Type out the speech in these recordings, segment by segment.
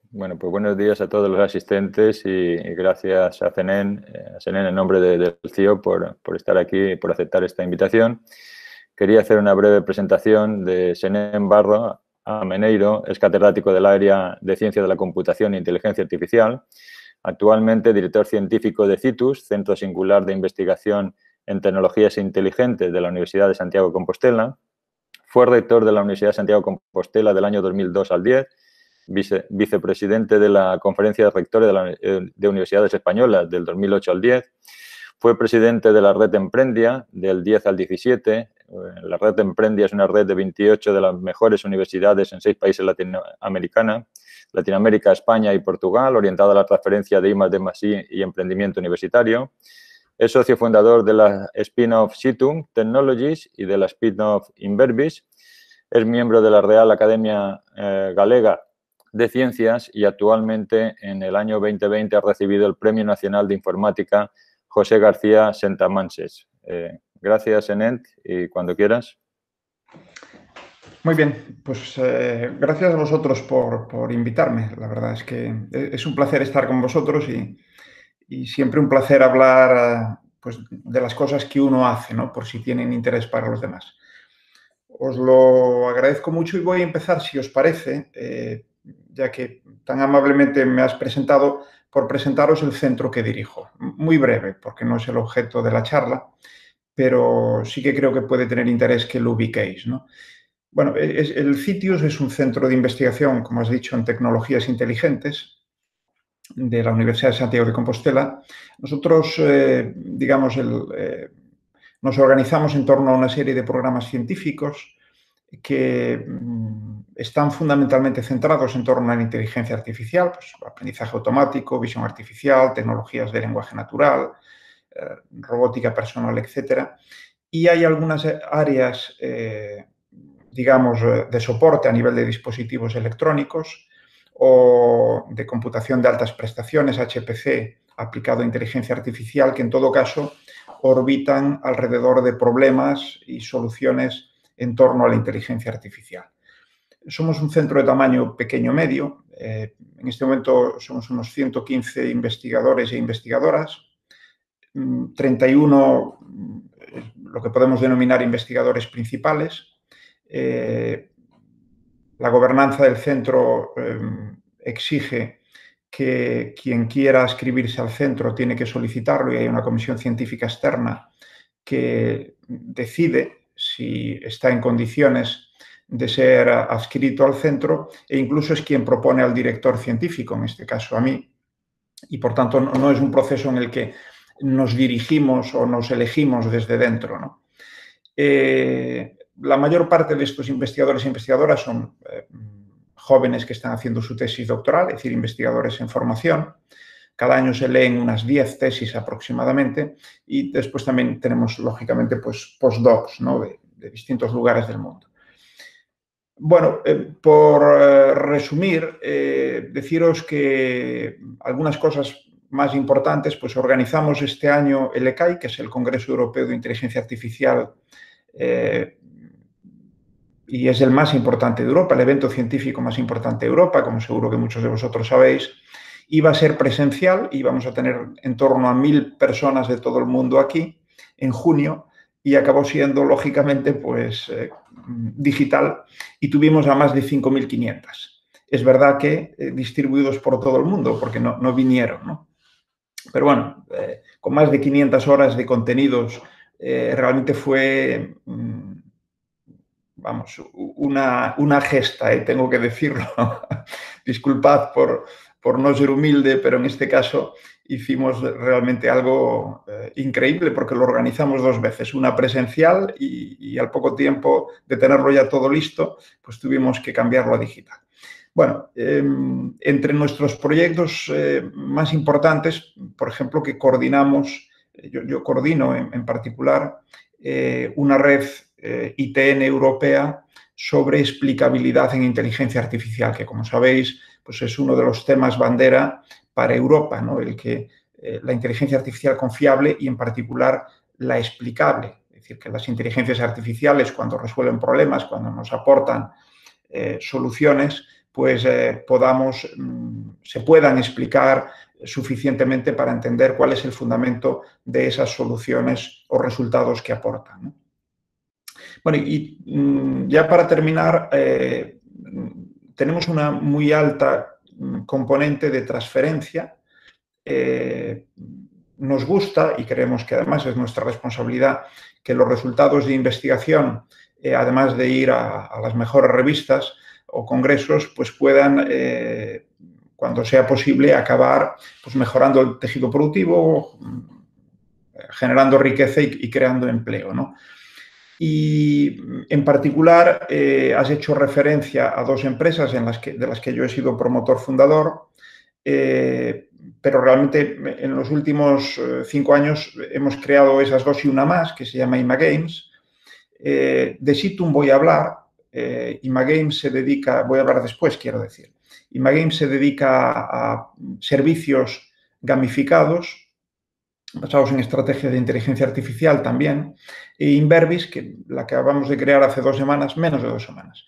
Bueno, pues buenos días a todos los asistentes y gracias a Senen en nombre del CIO por estar aquí y por aceptar esta invitación. Quería hacer una breve presentación de Senen Barro Ameneiro, es catedrático del área de Ciencia de la Computación e Inteligencia Artificial, actualmente director científico de CITUS, Centro Singular de Investigación en Tecnologías Inteligentes de la Universidad de Santiago de Compostela. Fue rector de la Universidad de Santiago de Compostela del año 2002 al 10, vicepresidente de la Conferencia de Rectores de Universidades Españolas del 2008 al 10, fue presidente de la red Emprendia del 10 al 17. La red Emprendia es una red de 28 de las mejores universidades en 6 países Latinoamérica, España y Portugal, orientada a la transferencia de I+D+I y emprendimiento universitario. Es socio fundador de la spin-off Situm Technologies y de la spin-off Inverbis. Es miembro de la Real Academia Galega de Ciencias y actualmente en el año 2020 ha recibido el Premio Nacional de Informática José García Sentamanses. Gracias, Enent, y cuando quieras. Muy bien, pues gracias a vosotros por invitarme. La verdad es que es un placer estar con vosotros y siempre un placer hablar pues, de las cosas que uno hace, ¿no? Por si tienen interés para los demás. Os lo agradezco mucho y voy a empezar, si os parece, ya que tan amablemente me has presentado, por presentaros el centro que dirijo. Muy breve, porque no es el objeto de la charla, pero sí que creo que puede tener interés que lo ubiquéis, ¿no? Bueno, el CITIUS es un centro de investigación, como has dicho, en tecnologías inteligentes de la Universidad de Santiago de Compostela. Nosotros, digamos, nos organizamos en torno a una serie de programas científicos que están fundamentalmente centrados en torno a la inteligencia artificial, pues, aprendizaje automático, visión artificial, tecnologías de lenguaje natural, robótica personal, etc. Y hay algunas áreas, digamos, de soporte a nivel de dispositivos electrónicos o de computación de altas prestaciones, HPC, aplicado a inteligencia artificial, que en todo caso orbitan alrededor de problemas y soluciones en torno a la inteligencia artificial. Somos un centro de tamaño pequeño-medio. En este momento somos unos 115 investigadores e investigadoras, 31 lo que podemos denominar investigadores principales. La gobernanza del centro exige que quien quiera adscribirse al centro tiene que solicitarlo y hay una comisión científica externa que decide si está en condiciones de ser adscrito al centro e incluso es quien propone al director científico, en este caso a mí, y por tanto no es un proceso en el que nos dirigimos o nos elegimos desde dentro, ¿no? La mayor parte de estos investigadores e investigadoras son jóvenes que están haciendo su tesis doctoral, es decir, investigadores en formación. Cada año se leen unas 10 tesis aproximadamente y después también tenemos, lógicamente, pues, postdocs, ¿no? de distintos lugares del mundo. Bueno, por resumir, deciros que algunas cosas más importantes, pues organizamos este año el ECAI, que es el Congreso Europeo de Inteligencia Artificial, y es el más importante de Europa, el evento científico más importante de Europa, como seguro que muchos de vosotros sabéis. Iba a ser presencial, íbamos a tener en torno a 1000 personas de todo el mundo aquí en junio y acabó siendo, lógicamente, pues digital y tuvimos a más de 5500. Es verdad que distribuidos por todo el mundo, porque no vinieron, ¿no? Pero bueno, con más de 500 horas de contenidos, realmente fue, vamos, una gesta, tengo que decirlo. Disculpad por no ser humilde, pero en este caso hicimos realmente algo increíble porque lo organizamos 2 veces, una presencial y al poco tiempo de tenerlo ya todo listo, pues tuvimos que cambiarlo a digital. Bueno, entre nuestros proyectos más importantes, por ejemplo, que coordinamos, yo coordino en particular una red ITN europea sobre explicabilidad en inteligencia artificial, que como sabéis, pues es uno de los temas bandera para Europa, ¿no? El que la inteligencia artificial confiable y en particular la explicable. Es decir, que las inteligencias artificiales cuando resuelven problemas, cuando nos aportan soluciones, pues se puedan explicar suficientemente para entender cuál es el fundamento de esas soluciones o resultados que aportan, ¿no? Bueno, y ya para terminar, tenemos una muy alta componente de transferencia. Nos gusta, y creemos que además es nuestra responsabilidad, que los resultados de investigación, además de ir a las mejores revistas o congresos, pues puedan, cuando sea posible, acabar pues, mejorando el tejido productivo, generando riqueza y creando empleo, ¿no? Y en particular has hecho referencia a dos empresas de las que yo he sido promotor fundador, pero realmente en los últimos 5 años hemos creado esas dos y una más, que se llama ImaGames. De Situm voy a hablar. ImaGames se dedica, voy a hablar después, quiero decir. ImaGames se dedica a servicios gamificados, basados en estrategias de inteligencia artificial también, e Inverbis, que la que acabamos de crear hace 2 semanas, menos de 2 semanas,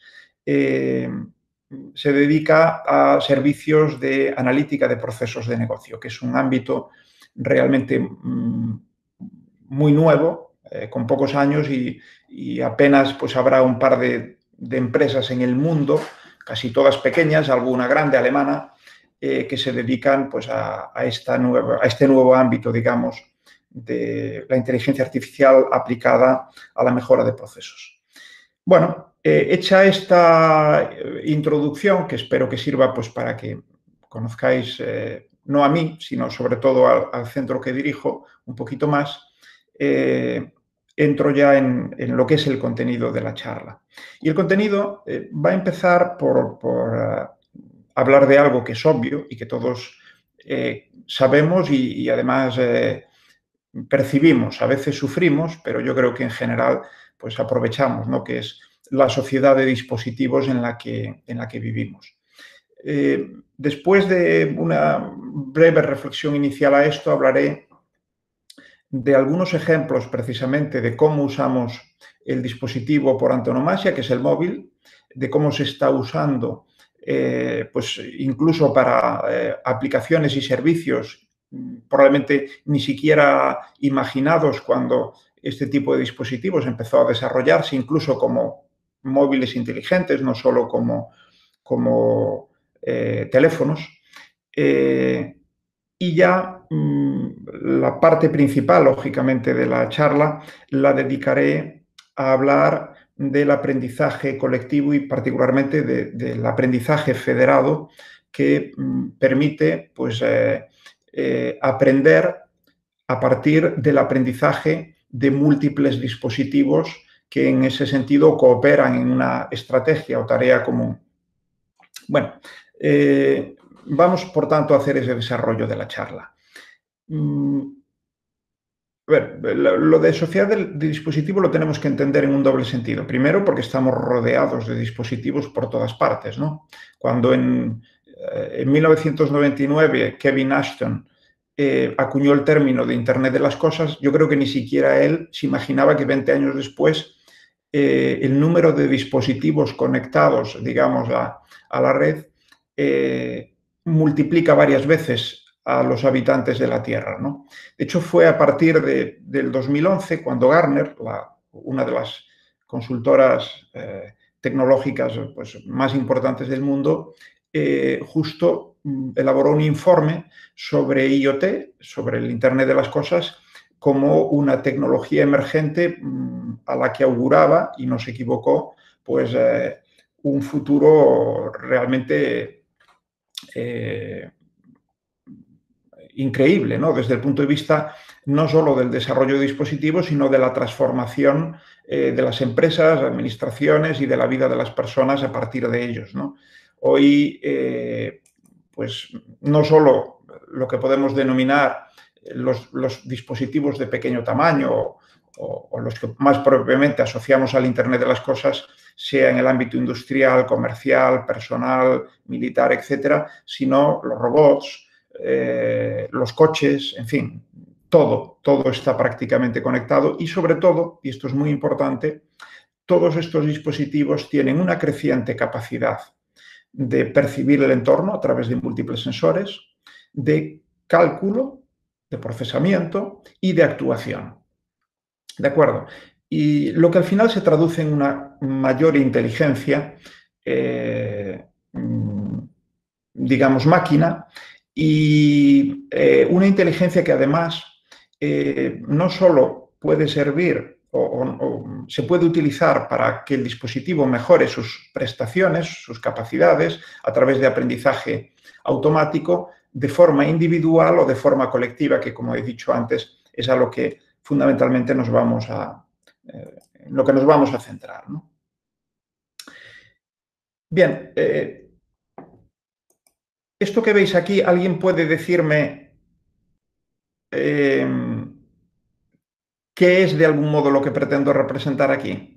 se dedica a servicios de analítica de procesos de negocio, que es un ámbito realmente muy nuevo, con pocos años y apenas pues habrá un par de empresas en el mundo, casi todas pequeñas, alguna grande alemana, que se dedican pues, a este nuevo ámbito, digamos, de la inteligencia artificial aplicada a la mejora de procesos. Bueno, hecha esta introducción, que espero que sirva pues, para que conozcáis no a mí, sino sobre todo al centro que dirijo un poquito más, entro ya en lo que es el contenido de la charla. Y el contenido va a empezar por hablar de algo que es obvio y que todos sabemos y además percibimos. A veces sufrimos, pero yo creo que en general pues aprovechamos, ¿no? Que es la sociedad de dispositivos en la que vivimos. Después de una breve reflexión inicial a esto, hablaré de algunos ejemplos precisamente de cómo usamos el dispositivo por antonomasia, que es el móvil, de cómo se está usando pues incluso para aplicaciones y servicios probablemente ni siquiera imaginados cuando este tipo de dispositivos empezó a desarrollarse, incluso como móviles inteligentes, no solo como teléfonos. Y ya la parte principal, lógicamente, de la charla la dedicaré a hablar del aprendizaje colectivo y particularmente del aprendizaje federado que permite pues, aprender a partir del aprendizaje de múltiples dispositivos que en ese sentido cooperan en una estrategia o tarea común. Bueno, vamos por tanto a hacer ese desarrollo de la charla. A ver, lo de sociedad de dispositivo lo tenemos que entender en un doble sentido. Primero, porque estamos rodeados de dispositivos por todas partes, ¿no? Cuando en 1999 Kevin Ashton acuñó el término de Internet de las Cosas, yo creo que ni siquiera él se imaginaba que 20 años después el número de dispositivos conectados, digamos, a la red multiplica varias veces a los habitantes de la Tierra, ¿no? De hecho, fue a partir del 2011 cuando Gartner, una de las consultoras tecnológicas pues, más importantes del mundo, justo elaboró un informe sobre IoT, sobre el Internet de las Cosas, como una tecnología emergente a la que auguraba, y no se equivocó, pues un futuro realmente increíble, ¿no? Desde el punto de vista no solo del desarrollo de dispositivos, sino de la transformación de las empresas, administraciones y de la vida de las personas a partir de ellos, ¿no? Hoy, pues no solo lo que podemos denominar los dispositivos de pequeño tamaño o los que más propiamente asociamos al Internet de las Cosas, sea en el ámbito industrial, comercial, personal, militar, etcétera, sino los robots, los coches, en fin, todo está prácticamente conectado y sobre todo, y esto es muy importante, todos estos dispositivos tienen una creciente capacidad de percibir el entorno a través de múltiples sensores, de cálculo, de procesamiento y de actuación. ¿De acuerdo? Y lo que al final se traduce en una mayor inteligencia, digamos, máquina, y una inteligencia que además no solo puede servir o se puede utilizar para que el dispositivo mejore sus prestaciones, sus capacidades, a través de aprendizaje automático, de forma individual o de forma colectiva, que, como he dicho antes, es a lo que fundamentalmente nos vamos a centrar, ¿no? Bien, esto que veis aquí, ¿alguien puede decirme qué es de algún modo lo que pretendo representar aquí?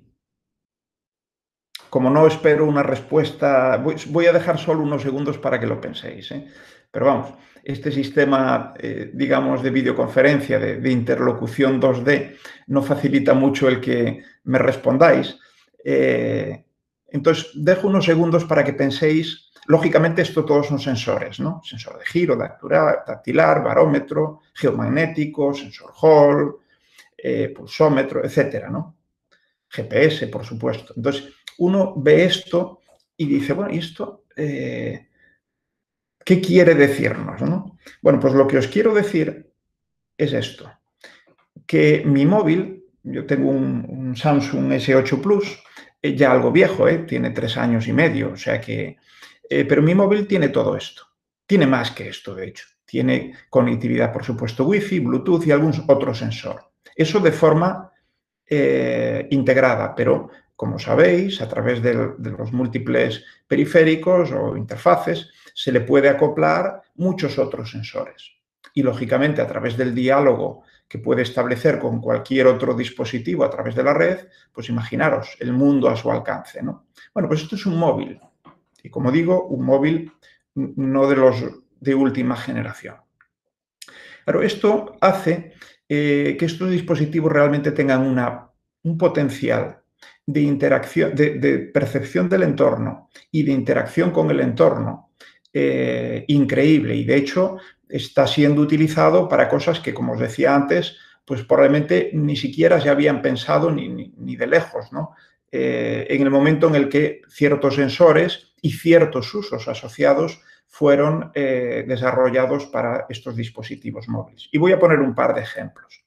Como no espero una respuesta, voy a dejar solo unos segundos para que lo penséis, ¿eh? Pero vamos, este sistema, digamos, de videoconferencia, de interlocución 2D, no facilita mucho el que me respondáis. Entonces, dejo unos segundos para que penséis. Lógicamente, esto todos son sensores, ¿no? Sensor de giro, dactilar, barómetro, geomagnético, sensor Hall, pulsómetro, etcétera, ¿no? GPS, por supuesto. Entonces, uno ve esto y dice, bueno, ¿y esto qué quiere decirnos, ¿no? Bueno, pues lo que os quiero decir es esto, que mi móvil, yo tengo un Samsung S8 Plus, ya algo viejo, tiene 3 años y medio, o sea que... pero mi móvil tiene todo esto, tiene más que esto, de hecho. Tiene conectividad, por supuesto, Wi-Fi, Bluetooth y algún otro sensor. Eso de forma integrada, pero como sabéis, a través de los múltiples periféricos o interfaces, se le puede acoplar muchos otros sensores. Y, lógicamente, a través del diálogo que puede establecer con cualquier otro dispositivo a través de la red, pues imaginaros el mundo a su alcance, ¿no? Bueno, pues esto es un móvil. Y, como digo, un móvil no de los de última generación. Claro, esto hace que estos dispositivos realmente tengan un potencial de interacción, de percepción del entorno y de interacción con el entorno increíble, y de hecho está siendo utilizado para cosas que, como os decía antes, pues probablemente ni siquiera se habían pensado ni de lejos, ¿no? En el momento en el que ciertos sensores y ciertos usos asociados fueron desarrollados para estos dispositivos móviles. Y voy a poner un par de ejemplos.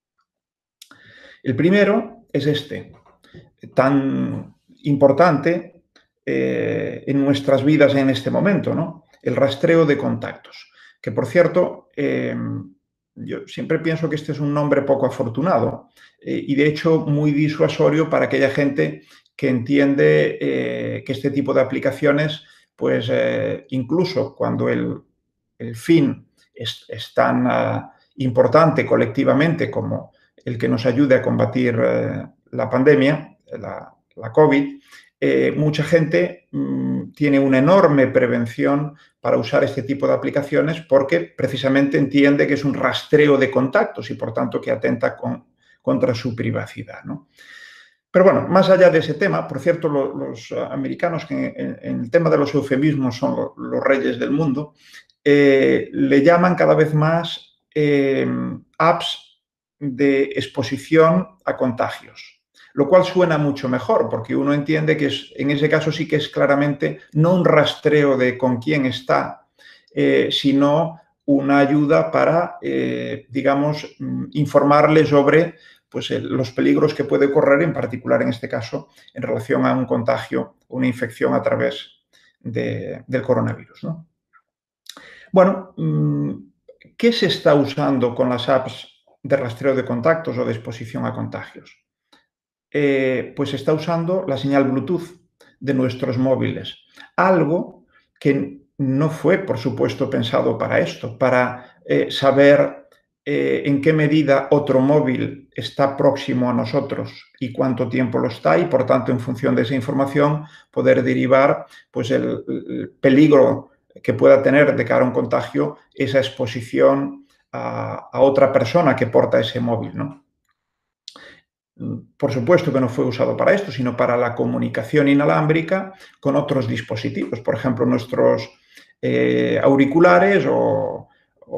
El primero es este, tan importante en nuestras vidas en este momento, ¿no? El rastreo de contactos. Que, por cierto, yo siempre pienso que este es un nombre poco afortunado y, de hecho, muy disuasorio para aquella gente que entiende que este tipo de aplicaciones, pues incluso cuando el fin es tan importante colectivamente como el que nos ayude a combatir la pandemia, la COVID, mucha gente tiene una enorme prevención para usar este tipo de aplicaciones porque precisamente entiende que es un rastreo de contactos y, por tanto, que atenta contra su privacidad, ¿no? Pero bueno, más allá de ese tema, por cierto, los americanos, que en el tema de los eufemismos son los reyes del mundo, le llaman cada vez más apps de exposición a contagios, lo cual suena mucho mejor, porque uno entiende que en ese caso sí que es claramente no un rastreo de con quién está, sino una ayuda para, digamos, informarle sobre pues, los peligros que puede correr, en particular en este caso, en relación a un contagio, una infección a través del coronavirus, ¿no? Bueno, ¿qué se está usando con las apps de rastreo de contactos o de exposición a contagios? Pues se está usando la señal Bluetooth de nuestros móviles. Algo que no fue, por supuesto, pensado para esto, para saber en qué medida otro móvil está próximo a nosotros y cuánto tiempo lo está, y, por tanto, en función de esa información, poder derivar pues, el peligro que pueda tener de cara a un contagio esa exposición a otra persona que porta ese móvil, ¿no? por supuesto que no fue usado para esto, sino para la comunicación inalámbrica con otros dispositivos, por ejemplo, nuestros auriculares o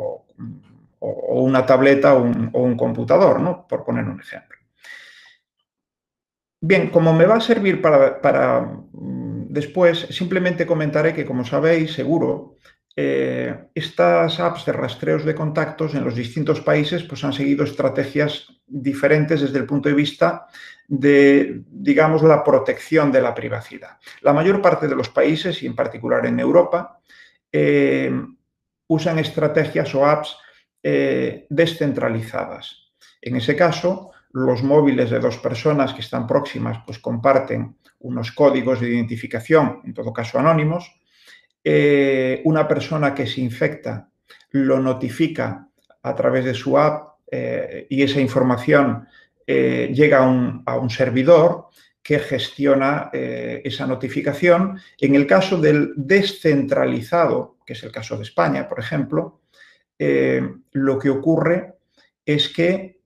una tableta o un computador, ¿no? Por poner un ejemplo. Bien, como me va a servir para después, simplemente comentaré que, como sabéis, seguro, estas apps de rastreos de contactos en los distintos países pues, han seguido estrategias diferentes desde el punto de vista de, digamos, la protección de la privacidad. La mayor parte de los países, y en particular en Europa, usan estrategias o apps descentralizadas. En ese caso, los móviles de dos personas que están próximas pues comparten unos códigos de identificación, en todo caso anónimos. Una persona que se infecta lo notifica a través de su app y esa información llega a un servidor que gestiona esa notificación. En el caso del descentralizado, que es el caso de España, por ejemplo, lo que ocurre es que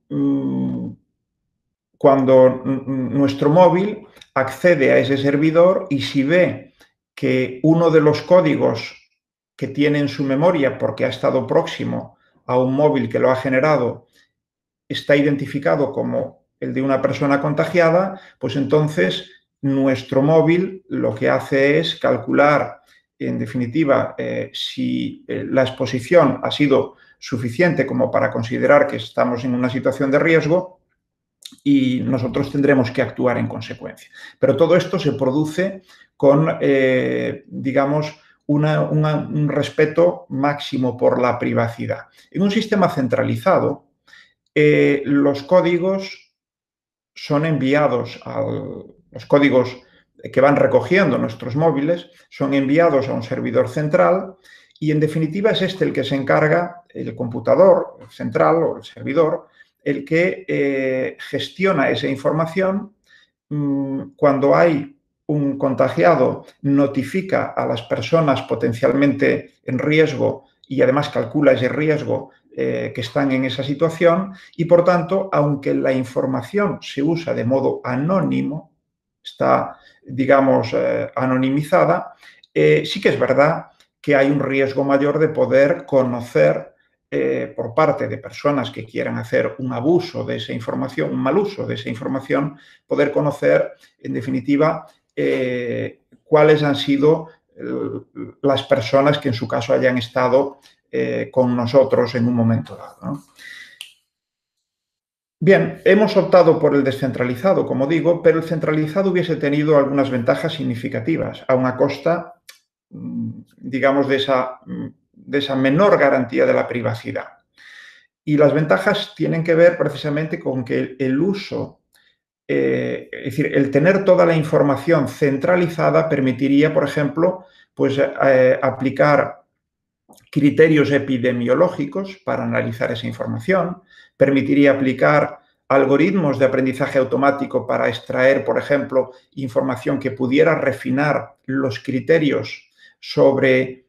cuando nuestro móvil accede a ese servidor y si ve que uno de los códigos que tiene en su memoria porque ha estado próximo a un móvil que lo ha generado está identificado como el de una persona contagiada, pues entonces nuestro móvil lo que hace es calcular, en definitiva, si la exposición ha sido suficiente como para considerar que estamos en una situación de riesgo y nosotros tendremos que actuar en consecuencia. Pero todo esto se produce con, digamos, un respeto máximo por la privacidad. En un sistema centralizado, los códigos son enviados los códigos que van recogiendo nuestros móviles son enviados a un servidor central y, en definitiva, es este el que se encarga, el computador central o el servidor, el que gestiona esa información. Cuando hay un contagiado, notifica a las personas potencialmente en riesgo y además calcula ese riesgo que están en esa situación y, por tanto, aunque la información se usa de modo anónimo, está, digamos, anonimizada, sí que es verdad que hay un riesgo mayor de poder conocer por parte de personas que quieran hacer un abuso de esa información, un mal uso de esa información, poder conocer, en definitiva, cuáles han sido las personas que en su caso hayan estado con nosotros en un momento dado, ¿no? Bien, hemos optado por el descentralizado, como digo, pero el centralizado hubiese tenido algunas ventajas significativas, a una costa, digamos, de esa menor garantía de la privacidad. Y las ventajas tienen que ver precisamente con que el uso, es decir, el tener toda la información centralizada permitiría, por ejemplo, pues, aplicar criterios epidemiológicos para analizar esa información, permitiría aplicar algoritmos de aprendizaje automático para extraer, por ejemplo, información que pudiera refinar los criterios sobre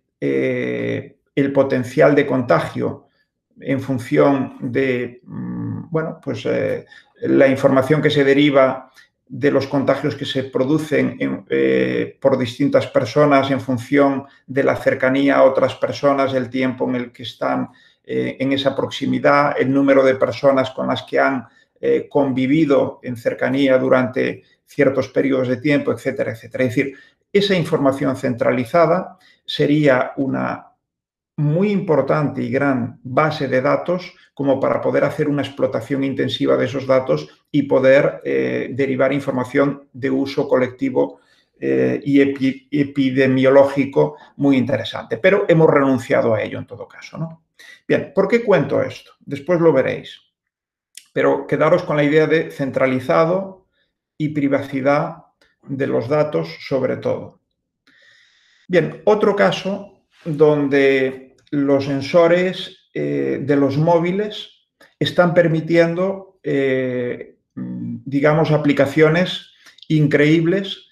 el potencial de contagio en función de, bueno, pues la información que se deriva de los contagios que se producen por distintas personas en función de la cercanía a otras personas, el tiempo en el que están en esa proximidad, el número de personas con las que han convivido en cercanía durante ciertos periodos de tiempo, etcétera, etcétera. Es decir, esa información centralizada sería una muy importante y gran base de datos como para poder hacer una explotación intensiva de esos datos y poder derivar información de uso colectivo y epidemiológico muy interesante. Pero hemos renunciado a ello en todo caso, ¿no? Bien, ¿por qué cuento esto? Después lo veréis. Pero quedaros con la idea de centralizado y privacidad de los datos sobre todo. Bien, otro caso donde los sensores de los móviles están permitiendo, digamos, aplicaciones increíbles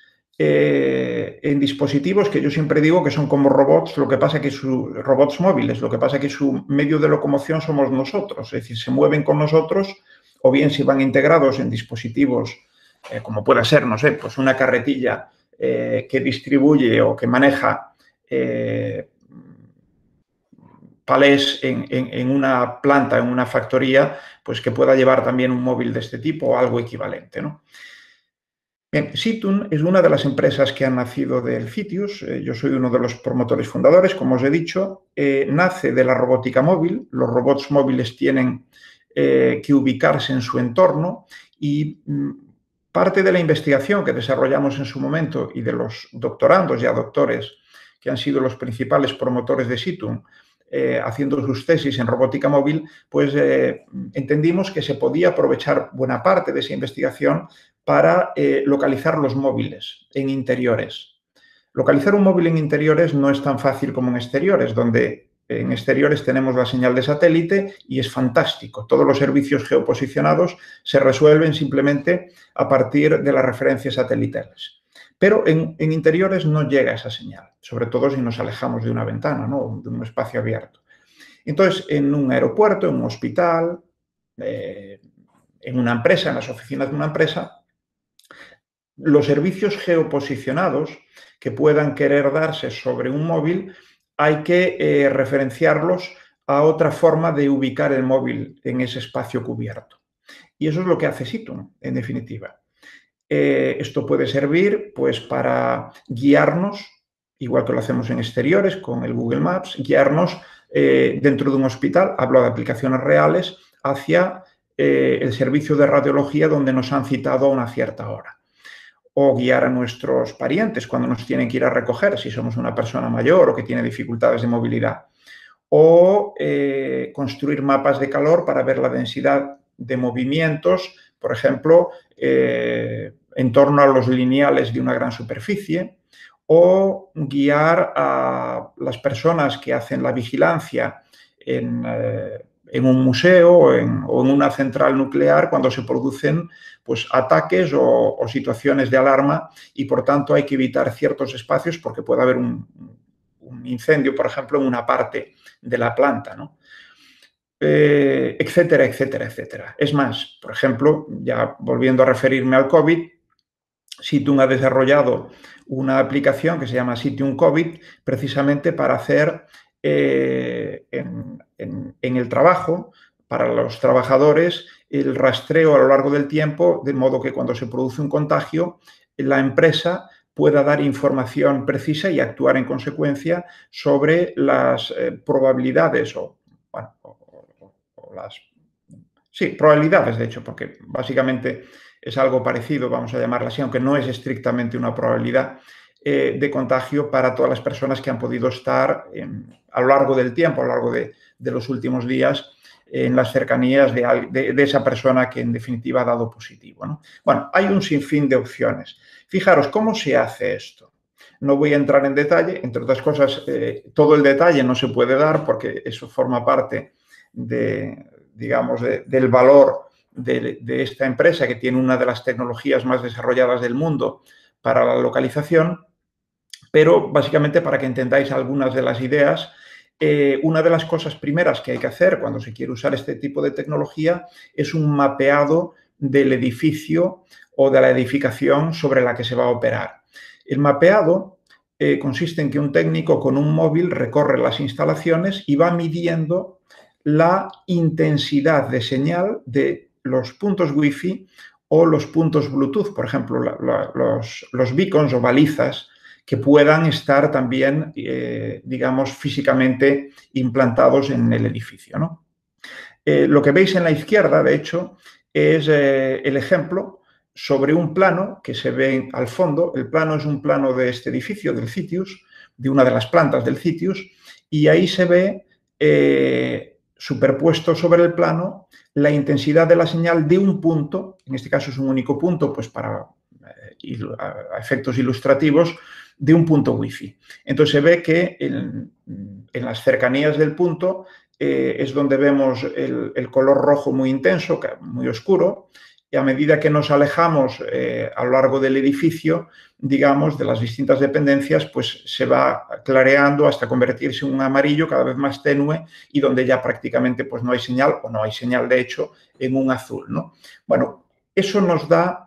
en dispositivos que yo siempre digo que son como robots, lo que pasa que robots móviles, lo que pasa que su medio de locomoción somos nosotros, es decir, se mueven con nosotros o bien si van integrados en dispositivos como pueda ser, no sé, pues una carretilla que distribuye o que maneja palés en una planta, en una factoría, pues que pueda llevar también un móvil de este tipo o algo equivalente, ¿no? Bien, Situn es una de las empresas que han nacido del Citius. Yo soy uno de los promotores fundadores, como os he dicho. Nace de la robótica móvil. Los robots móviles tienen que ubicarse en su entorno y parte de la investigación que desarrollamos en su momento y de los doctorandos y a doctores que han sido los principales promotores de Situn, haciendo sus tesis en robótica móvil, pues entendimos que se podía aprovechar buena parte de esa investigación para localizar los móviles en interiores. Localizar un móvil en interiores no es tan fácil como en exteriores, donde en exteriores tenemos la señal de satélite y es fantástico. Todos los servicios geoposicionados se resuelven simplemente a partir de las referencias satelitales. Pero en interiores no llega esa señal, sobre todo si nos alejamos de una ventana, ¿no? De un espacio abierto. Entonces, en un aeropuerto, en un hospital, en una empresa, en las oficinas de una empresa, los servicios geoposicionados que puedan querer darse sobre un móvil hay que referenciarlos a otra forma de ubicar el móvil en ese espacio cubierto. Y eso es lo que hace Situn, en definitiva. Esto puede servir pues, para guiarnos, igual que lo hacemos en exteriores con el Google Maps, guiarnos dentro de un hospital, hablo de aplicaciones reales, hacia el servicio de radiología donde nos han citado a una cierta hora. O guiar a nuestros parientes cuando nos tienen que ir a recoger, si somos una persona mayor o que tiene dificultades de movilidad. O construir mapas de calor para ver la densidad de movimientos, por ejemplo, en torno a los lineales de una gran superficie, o guiar a las personas que hacen la vigilancia en un museo o en una central nuclear cuando se producen pues, ataques o situaciones de alarma y, por tanto, hay que evitar ciertos espacios porque puede haber un incendio, por ejemplo, en una parte de la planta, ¿no? Etcétera, etcétera, etcétera. Es más, por ejemplo, ya volviendo a referirme al COVID, Situn ha desarrollado una aplicación que se llama Situn COVID precisamente para hacer en el trabajo, para los trabajadores, el rastreo a lo largo del tiempo, de modo que cuando se produce un contagio, la empresa pueda dar información precisa y actuar en consecuencia sobre las probabilidades probabilidades, de hecho, porque básicamente es algo parecido, vamos a llamarla así, aunque no es estrictamente una probabilidad de contagio para todas las personas que han podido estar a lo largo del tiempo, a lo largo de los últimos días, en las cercanías de esa persona que en definitiva ha dado positivo, ¿no? Bueno, hay un sinfín de opciones. Fijaros, ¿cómo se hace esto? No voy a entrar en detalle, entre otras cosas, todo el detalle no se puede dar porque eso forma parte del valor de esta empresa que tiene una de las tecnologías más desarrolladas del mundo para la localización, pero básicamente para que entendáis algunas de las ideas, una de las cosas primeras que hay que hacer cuando se quiere usar este tipo de tecnología es un mapeado del edificio o de la edificación sobre la que se va a operar. El mapeado consiste en que un técnico con un móvil recorre las instalaciones y va midiendo la intensidad de señal de los puntos Wi-Fi o los puntos Bluetooth, por ejemplo, los beacons o balizas que puedan estar también, digamos, físicamente implantados en el edificio, ¿no? Lo que veis en la izquierda, de hecho, es el ejemplo sobre un plano que se ve al fondo. El plano es un plano de este edificio, del Citius, de una de las plantas del Citius, y ahí se ve superpuesto sobre el plano la intensidad de la señal de un punto, en este caso es un único punto, pues para a efectos ilustrativos, de un punto Wi-Fi. Entonces se ve que en las cercanías del punto es donde vemos el color rojo muy intenso, muy oscuro, y a medida que nos alejamos a lo largo del edificio, digamos, de las distintas dependencias, pues se va clareando hasta convertirse en un amarillo cada vez más tenue y donde ya prácticamente pues no hay señal, o no hay señal de hecho, en un azul, ¿no? Bueno, eso nos da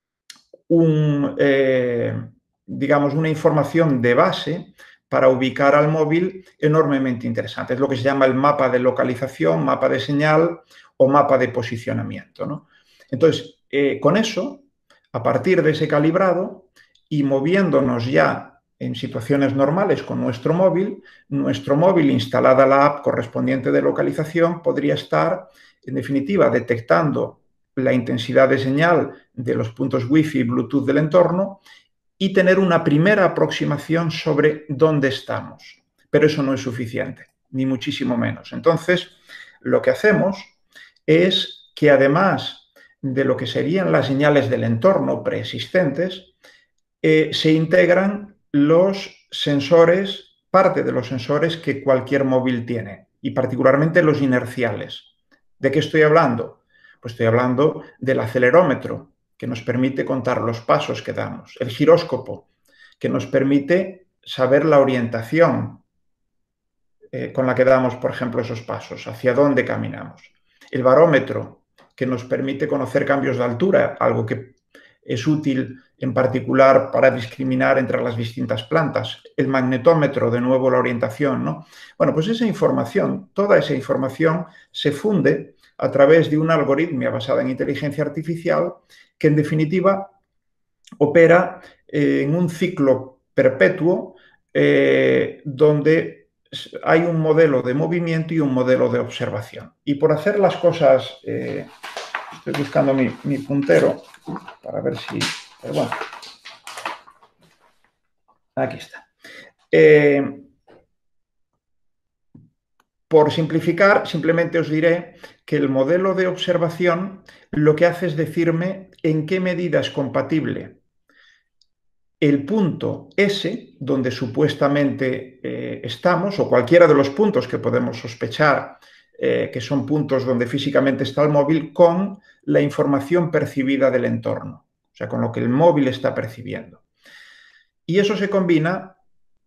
digamos, una información de base para ubicar al móvil enormemente interesante. Es lo que se llama el mapa de localización, mapa de señal o mapa de posicionamiento, ¿no? Entonces, con eso, a partir de ese calibrado y moviéndonos ya en situaciones normales con nuestro móvil instalada la app correspondiente de localización, podría estar, en definitiva, detectando la intensidad de señal de los puntos Wi-Fi y Bluetooth del entorno y tener una primera aproximación sobre dónde estamos. Pero eso no es suficiente, ni muchísimo menos. Entonces, lo que hacemos es que además de lo que serían las señales del entorno preexistentes, se integran los sensores, parte de los sensores que cualquier móvil tiene, y particularmente los inerciales. ¿De qué estoy hablando? Pues estoy hablando del acelerómetro, que nos permite contar los pasos que damos, el giróscopo, que nos permite saber la orientación con la que damos, por ejemplo, esos pasos, hacia dónde caminamos, el barómetro, que nos permite conocer cambios de altura, algo que es útil en particular para discriminar entre las distintas plantas, el magnetómetro, de nuevo la orientación, ¿no? Bueno, pues esa información, toda esa información se funde a través de una algoritmia basada en inteligencia artificial que en definitiva opera en un ciclo perpetuo donde hay un modelo de movimiento y un modelo de observación. Y por hacer las cosas, estoy buscando mi puntero para ver si... Pero bueno, aquí está. Por simplificar, simplemente os diré que el modelo de observación lo que hace es decirme en qué medida es compatible el punto S, donde supuestamente estamos, o cualquiera de los puntos que podemos sospechar que son puntos donde físicamente está el móvil, con la información percibida del entorno, o sea, con lo que el móvil está percibiendo. Y eso se combina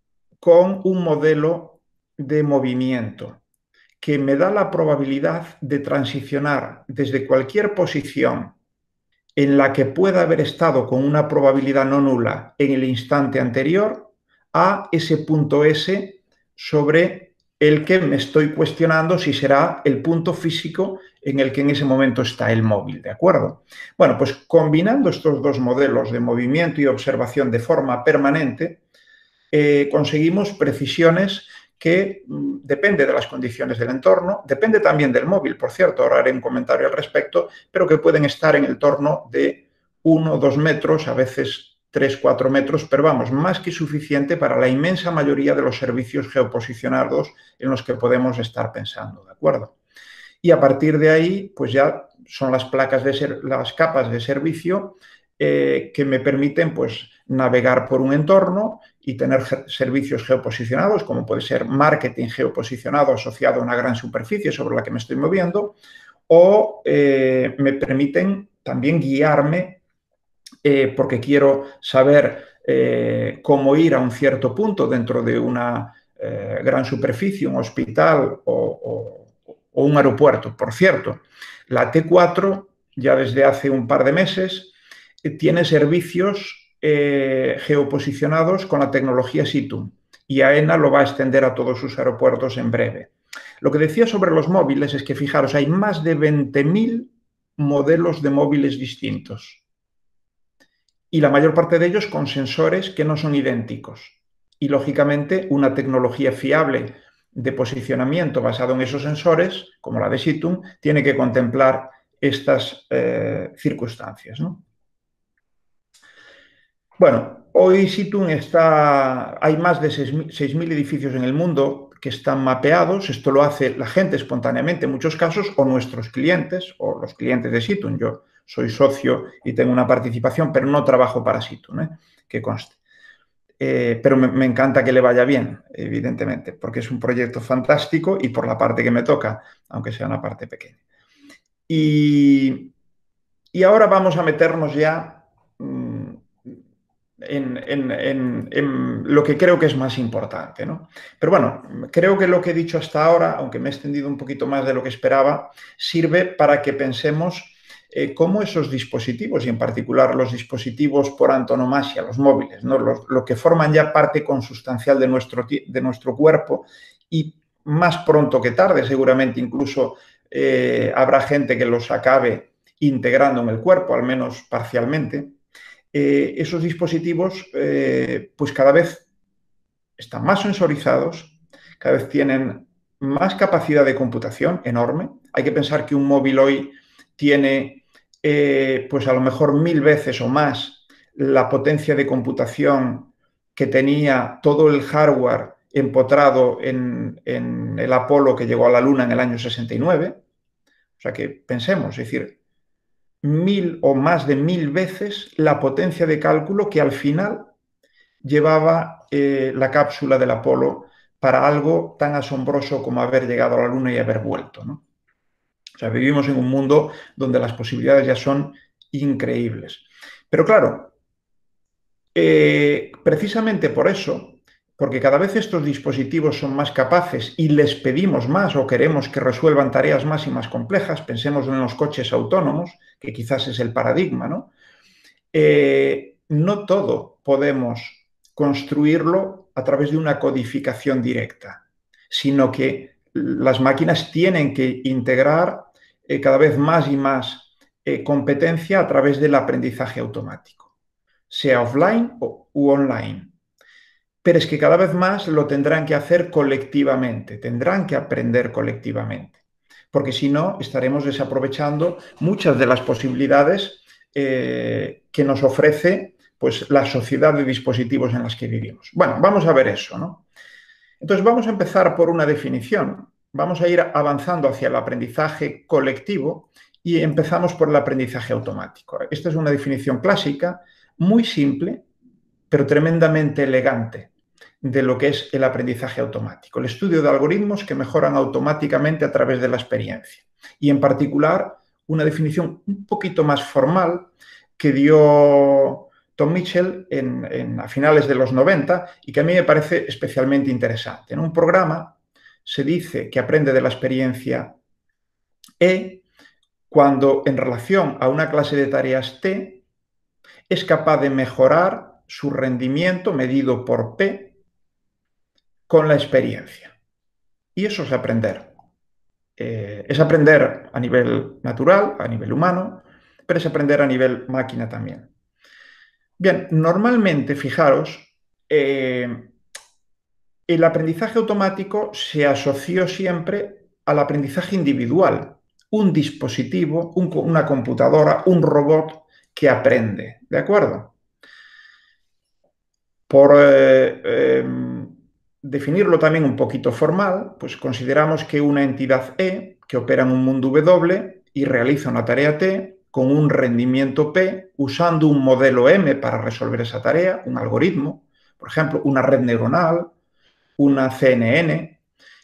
con un modelo de movimiento que me da la probabilidad de transicionar desde cualquier posición en la que pueda haber estado con una probabilidad no nula en el instante anterior a ese punto S sobre el que me estoy cuestionando si será el punto físico en el que en ese momento está el móvil, ¿de acuerdo? Bueno, pues combinando estos dos modelos de movimiento y observación de forma permanente, conseguimos precisiones que depende de las condiciones del entorno, depende también del móvil, por cierto, ahora haré un comentario al respecto, pero que pueden estar en el torno de 1 o 2 metros, a veces 3 o 4 metros, pero vamos, más que suficiente para la inmensa mayoría de los servicios geoposicionados en los que podemos estar pensando, ¿de acuerdo? Y a partir de ahí, pues ya son las las capas de servicio que me permiten pues navegar por un entorno y tener servicios geoposicionados, como puede ser marketing geoposicionado asociado a una gran superficie sobre la que me estoy moviendo, o me permiten también guiarme porque quiero saber cómo ir a un cierto punto dentro de una gran superficie, un hospital o un aeropuerto. Por cierto, la T4 ya desde hace un par de meses tiene servicios geoposicionados con la tecnología Situm y AENA lo va a extender a todos sus aeropuertos en breve. Lo que decía sobre los móviles es que, fijaros, hay más de 20.000 modelos de móviles distintos y la mayor parte de ellos con sensores que no son idénticos. Y, lógicamente, una tecnología fiable de posicionamiento basado en esos sensores, como la de Situm, tiene que contemplar estas circunstancias, ¿no? Bueno, hoy Situm hay más de 6.000 edificios en el mundo que están mapeados. Esto lo hace la gente espontáneamente en muchos casos, o nuestros clientes, o los clientes de Situm. Yo soy socio y tengo una participación, pero no trabajo para Situm, que conste. Pero me encanta que le vaya bien, evidentemente, porque es un proyecto fantástico y por la parte que me toca, aunque sea una parte pequeña. Y Y ahora vamos a meternos ya en lo que creo que es más importante, ¿no? Pero bueno, creo que lo que he dicho hasta ahora, aunque me he extendido un poquito más de lo que esperaba, sirve para que pensemos cómo esos dispositivos, y en particular los dispositivos por antonomasia, los móviles, ¿no? Lo que forman ya parte consustancial de nuestro cuerpo, y más pronto que tarde, seguramente incluso habrá gente que los acabe integrando en el cuerpo, al menos parcialmente. Esos dispositivos pues cada vez están más sensorizados, cada vez tienen más capacidad de computación enorme. Hay que pensar que un móvil hoy tiene pues a lo mejor 1000 veces o más la potencia de computación que tenía todo el hardware empotrado en el Apolo que llegó a la Luna en el año 69. O sea que pensemos, es decir, 1000 o más de 1000 veces la potencia de cálculo que al final llevaba la cápsula del Apolo para algo tan asombroso como haber llegado a la Luna y haber vuelto, ¿no? O sea, vivimos en un mundo donde las posibilidades ya son increíbles. Pero claro, precisamente por eso, porque cada vez estos dispositivos son más capaces y les pedimos más o queremos que resuelvan tareas más y más complejas, pensemos en los coches autónomos, que quizás es el paradigma, ¿no? No todo podemos construirlo a través de una codificación directa, sino que las máquinas tienen que integrar cada vez más y más competencia a través del aprendizaje automático, sea offline u online. Pero es que cada vez más lo tendrán que hacer colectivamente, tendrán que aprender colectivamente, porque si no estaremos desaprovechando muchas de las posibilidades que nos ofrece pues, la sociedad de dispositivos en las que vivimos. Bueno, vamos a ver eso, ¿no? Entonces vamos a empezar por una definición. Vamos a ir avanzando hacia el aprendizaje colectivo y empezamos por el aprendizaje automático. Esta es una definición clásica, muy simple, pero tremendamente elegante de lo que es el aprendizaje automático, el estudio de algoritmos que mejoran automáticamente a través de la experiencia. Y en particular, una definición un poquito más formal que dio Tom Mitchell a finales de los 90 y que a mí me parece especialmente interesante. En un programa se dice que aprende de la experiencia E cuando en relación a una clase de tareas T es capaz de mejorar su rendimiento medido por P con la experiencia. Y eso es aprender. Es aprender a nivel natural, a nivel humano, pero es aprender a nivel máquina también. Bien, normalmente, fijaros, el aprendizaje automático se asoció siempre al aprendizaje individual. Un dispositivo, una computadora, un robot que aprende, ¿de acuerdo? Por definirlo también un poquito formal, pues consideramos que una entidad E que opera en un mundo W y realiza una tarea T con un rendimiento P usando un modelo M para resolver esa tarea, un algoritmo, por ejemplo, una red neuronal, una CNN,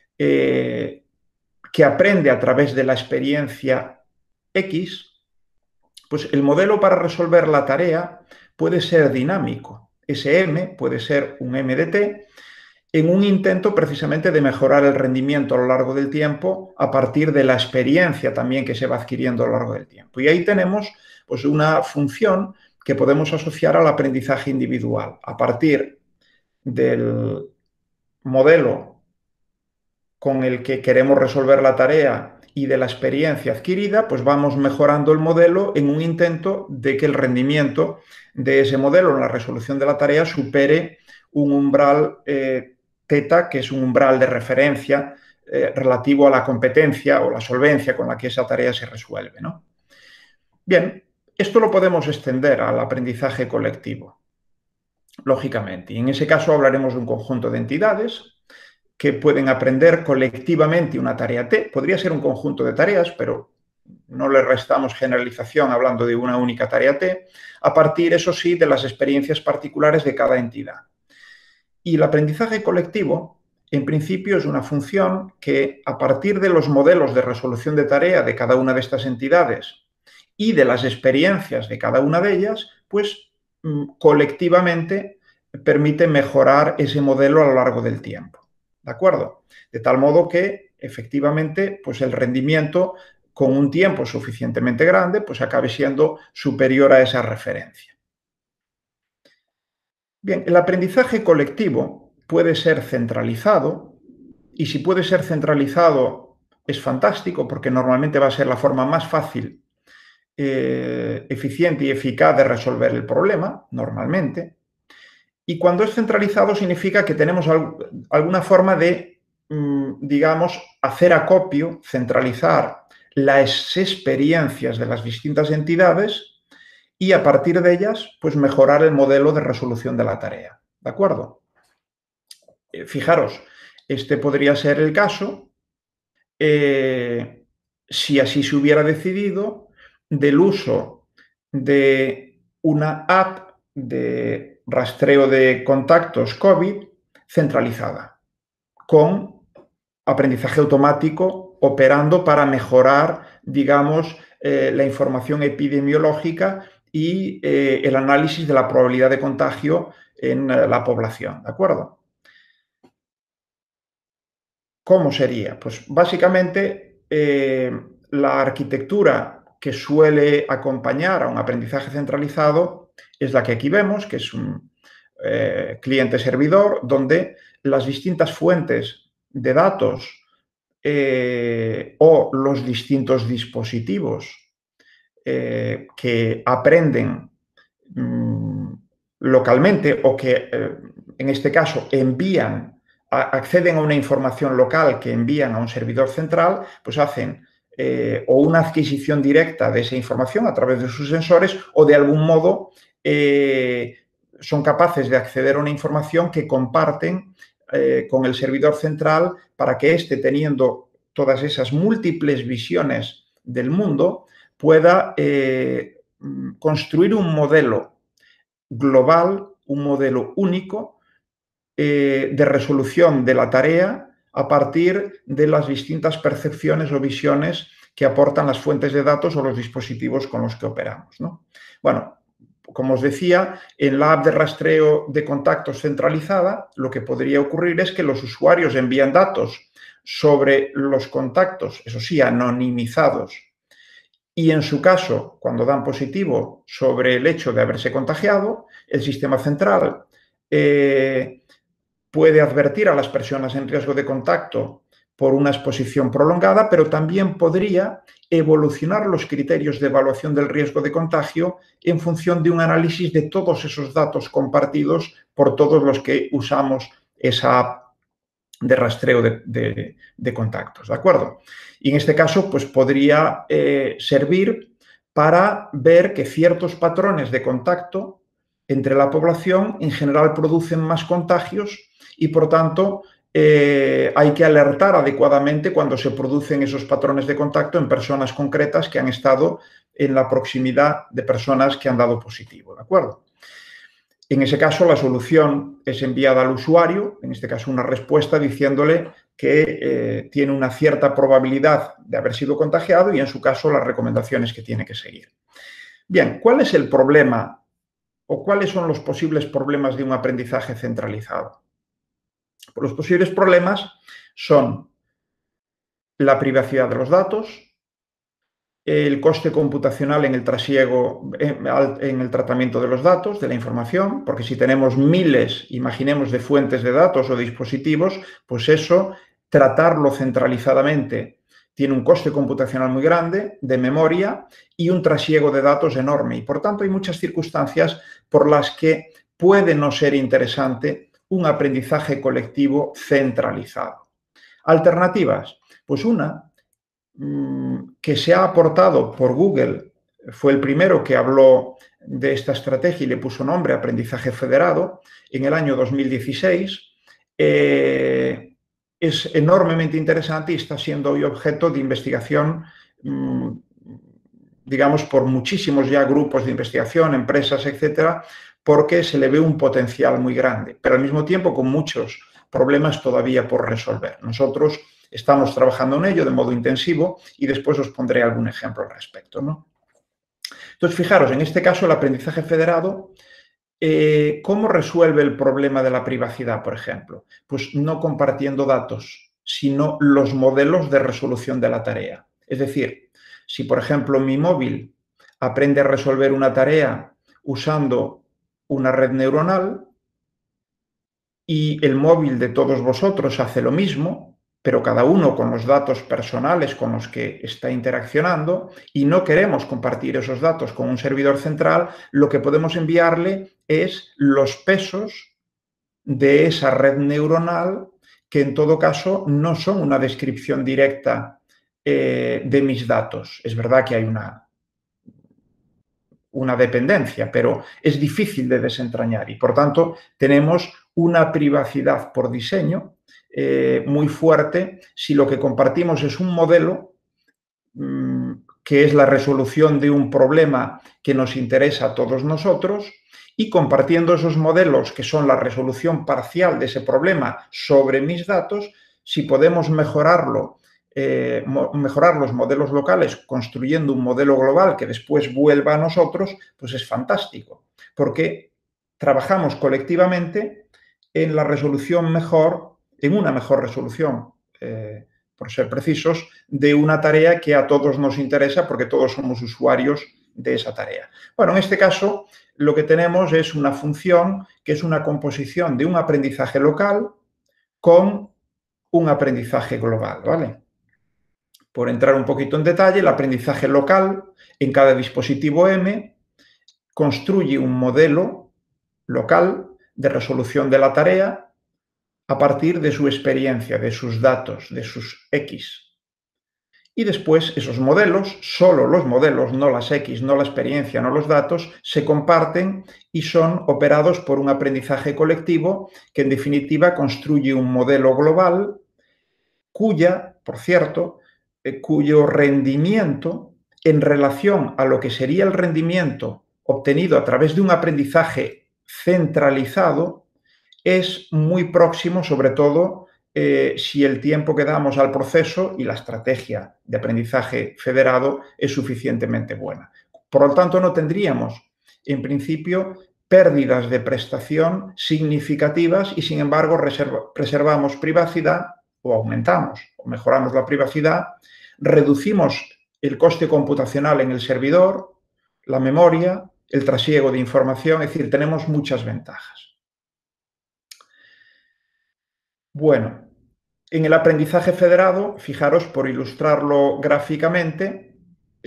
que aprende a través de la experiencia X, pues el modelo para resolver la tarea puede ser dinámico. Ese M puede ser un M de T en un intento precisamente de mejorar el rendimiento a lo largo del tiempo a partir de la experiencia también que se va adquiriendo a lo largo del tiempo. Y ahí tenemos pues, una función que podemos asociar al aprendizaje individual. A partir del modelo con el que queremos resolver la tarea y de la experiencia adquirida, pues vamos mejorando el modelo en un intento de que el rendimiento de ese modelo en la resolución de la tarea supere un umbral teta, que es un umbral de referencia relativo a la competencia o la solvencia con la que esa tarea se resuelve, ¿no? Bien, esto lo podemos extender al aprendizaje colectivo, lógicamente, y en ese caso hablaremos de un conjunto de entidades que pueden aprender colectivamente una tarea T. Podría ser un conjunto de tareas, pero no le restamos generalización hablando de una única tarea T, a partir, eso sí, de las experiencias particulares de cada entidad. Y el aprendizaje colectivo, en principio, es una función que, a partir de los modelos de resolución de tarea de cada una de estas entidades y de las experiencias de cada una de ellas, pues colectivamente permite mejorar ese modelo a lo largo del tiempo. ¿De acuerdo? De tal modo que, efectivamente, pues el rendimiento con un tiempo suficientemente grande, pues acabe siendo superior a esa referencia. Bien, el aprendizaje colectivo puede ser centralizado, y si puede ser centralizado es fantástico, porque normalmente va a ser la forma más fácil, eficiente y eficaz de resolver el problema, normalmente. Y cuando es centralizado significa que tenemos alguna forma de, digamos, hacer acopio, centralizar las experiencias de las distintas entidades y a partir de ellas, pues mejorar el modelo de resolución de la tarea. ¿De acuerdo? Fijaros, este podría ser el caso, si así se hubiera decidido, del uso de una app de rastreo de contactos COVID centralizada, con aprendizaje automático operando para mejorar, digamos, la información epidemiológica y el análisis de la probabilidad de contagio en la población, ¿de acuerdo? ¿Cómo sería? Pues básicamente la arquitectura que suele acompañar a un aprendizaje centralizado es la que aquí vemos, que es un cliente-servidor, donde las distintas fuentes de datos o los distintos dispositivos que aprenden localmente o que, en este caso, acceden a una información local que envían a un servidor central, pues hacen o una adquisición directa de esa información a través de sus sensores o de algún modo son capaces de acceder a una información que comparten con el servidor central para que éste, teniendo todas esas múltiples visiones del mundo, pueda construir un modelo global, un modelo único de resolución de la tarea a partir de las distintas percepciones o visiones que aportan las fuentes de datos o los dispositivos con los que operamos, ¿no? Bueno, como os decía, en la app de rastreo de contactos centralizada, lo que podría ocurrir es que los usuarios envían datos sobre los contactos, eso sí, anonimizados, y en su caso, cuando dan positivo sobre el hecho de haberse contagiado, el sistema central puede advertir a las personas en riesgo de contacto por una exposición prolongada, pero también podría evolucionar los criterios de evaluación del riesgo de contagio en función de un análisis de todos esos datos compartidos por todos los que usamos esa app de rastreo de contactos, ¿de acuerdo? Y en este caso, pues podría servir para ver que ciertos patrones de contacto entre la población en general producen más contagios y, por tanto, hay que alertar adecuadamente cuando se producen esos patrones de contacto en personas concretas que han estado en la proximidad de personas que han dado positivo, ¿de acuerdo? En ese caso, la solución es enviada al usuario, en este caso una respuesta diciéndole que tiene una cierta probabilidad de haber sido contagiado y, en su caso, las recomendaciones que tiene que seguir. Bien, ¿cuál es el problema o cuáles son los posibles problemas de un aprendizaje centralizado? Pues los posibles problemas son la privacidad de los datos, el coste computacional en el trasiego, en el tratamiento de los datos, de la información, porque si tenemos miles, imaginemos, de fuentes de datos o dispositivos, pues eso, tratarlo centralizadamente tiene un coste computacional muy grande, de memoria y un trasiego de datos enorme. Y, por tanto, hay muchas circunstancias por las que puede no ser interesante un aprendizaje colectivo centralizado. Alternativas, pues una que se ha aportado por Google, fue el primero que habló de esta estrategia y le puso nombre aprendizaje federado en el año 2016, es enormemente interesante y está siendo hoy objeto de investigación, digamos, por muchísimos ya grupos de investigación, empresas, etcétera, porque se le ve un potencial muy grande, pero al mismo tiempo con muchos problemas todavía por resolver. Nosotros estamos trabajando en ello de modo intensivo y después os pondré algún ejemplo al respecto, ¿no? Entonces, fijaros, en este caso el aprendizaje federado, ¿cómo resuelve el problema de la privacidad, por ejemplo? Pues no compartiendo datos, sino los modelos de resolución de la tarea. Es decir, si por ejemplo mi móvil aprende a resolver una tarea usando una red neuronal y el móvil de todos vosotros hace lo mismo, pero cada uno con los datos personales con los que está interaccionando, y no queremos compartir esos datos con un servidor central, lo que podemos enviarle es los pesos de esa red neuronal, que en todo caso no son una descripción directa de mis datos. Es verdad que hay una dependencia, pero es difícil de desentrañar y, por tanto, tenemos una privacidad por diseño muy fuerte si lo que compartimos es un modelo que es la resolución de un problema que nos interesa a todos nosotros, y compartiendo esos modelos que son la resolución parcial de ese problema sobre mis datos, si podemos mejorarlo, mejorar los modelos locales construyendo un modelo global que después vuelva a nosotros, pues es fantástico, porque trabajamos colectivamente en la resolución mejor, en una mejor resolución, por ser precisos, de una tarea que a todos nos interesa porque todos somos usuarios de esa tarea. Bueno, en este caso lo que tenemos es una función que es una composición de un aprendizaje local con un aprendizaje global, ¿vale? Por entrar un poquito en detalle, el aprendizaje local en cada dispositivo M construye un modelo local de resolución de la tarea a partir de su experiencia, de sus datos, de sus X. Y después esos modelos, solo los modelos, no las X, no la experiencia, no los datos, se comparten y son operados por un aprendizaje colectivo que en definitiva construye un modelo global por cierto, cuyo rendimiento en relación a lo que sería el rendimiento obtenido a través de un aprendizaje centralizado es muy próximo, sobre todo si el tiempo que damos al proceso y la estrategia de aprendizaje federado es suficientemente buena. Por lo tanto, no tendríamos, en principio, pérdidas de prestación significativas y, sin embargo, preservamos privacidad, o aumentamos o mejoramos la privacidad, reducimos el coste computacional en el servidor, la memoria, el trasiego de información, es decir, tenemos muchas ventajas. Bueno, en el aprendizaje federado, fijaros, por ilustrarlo gráficamente,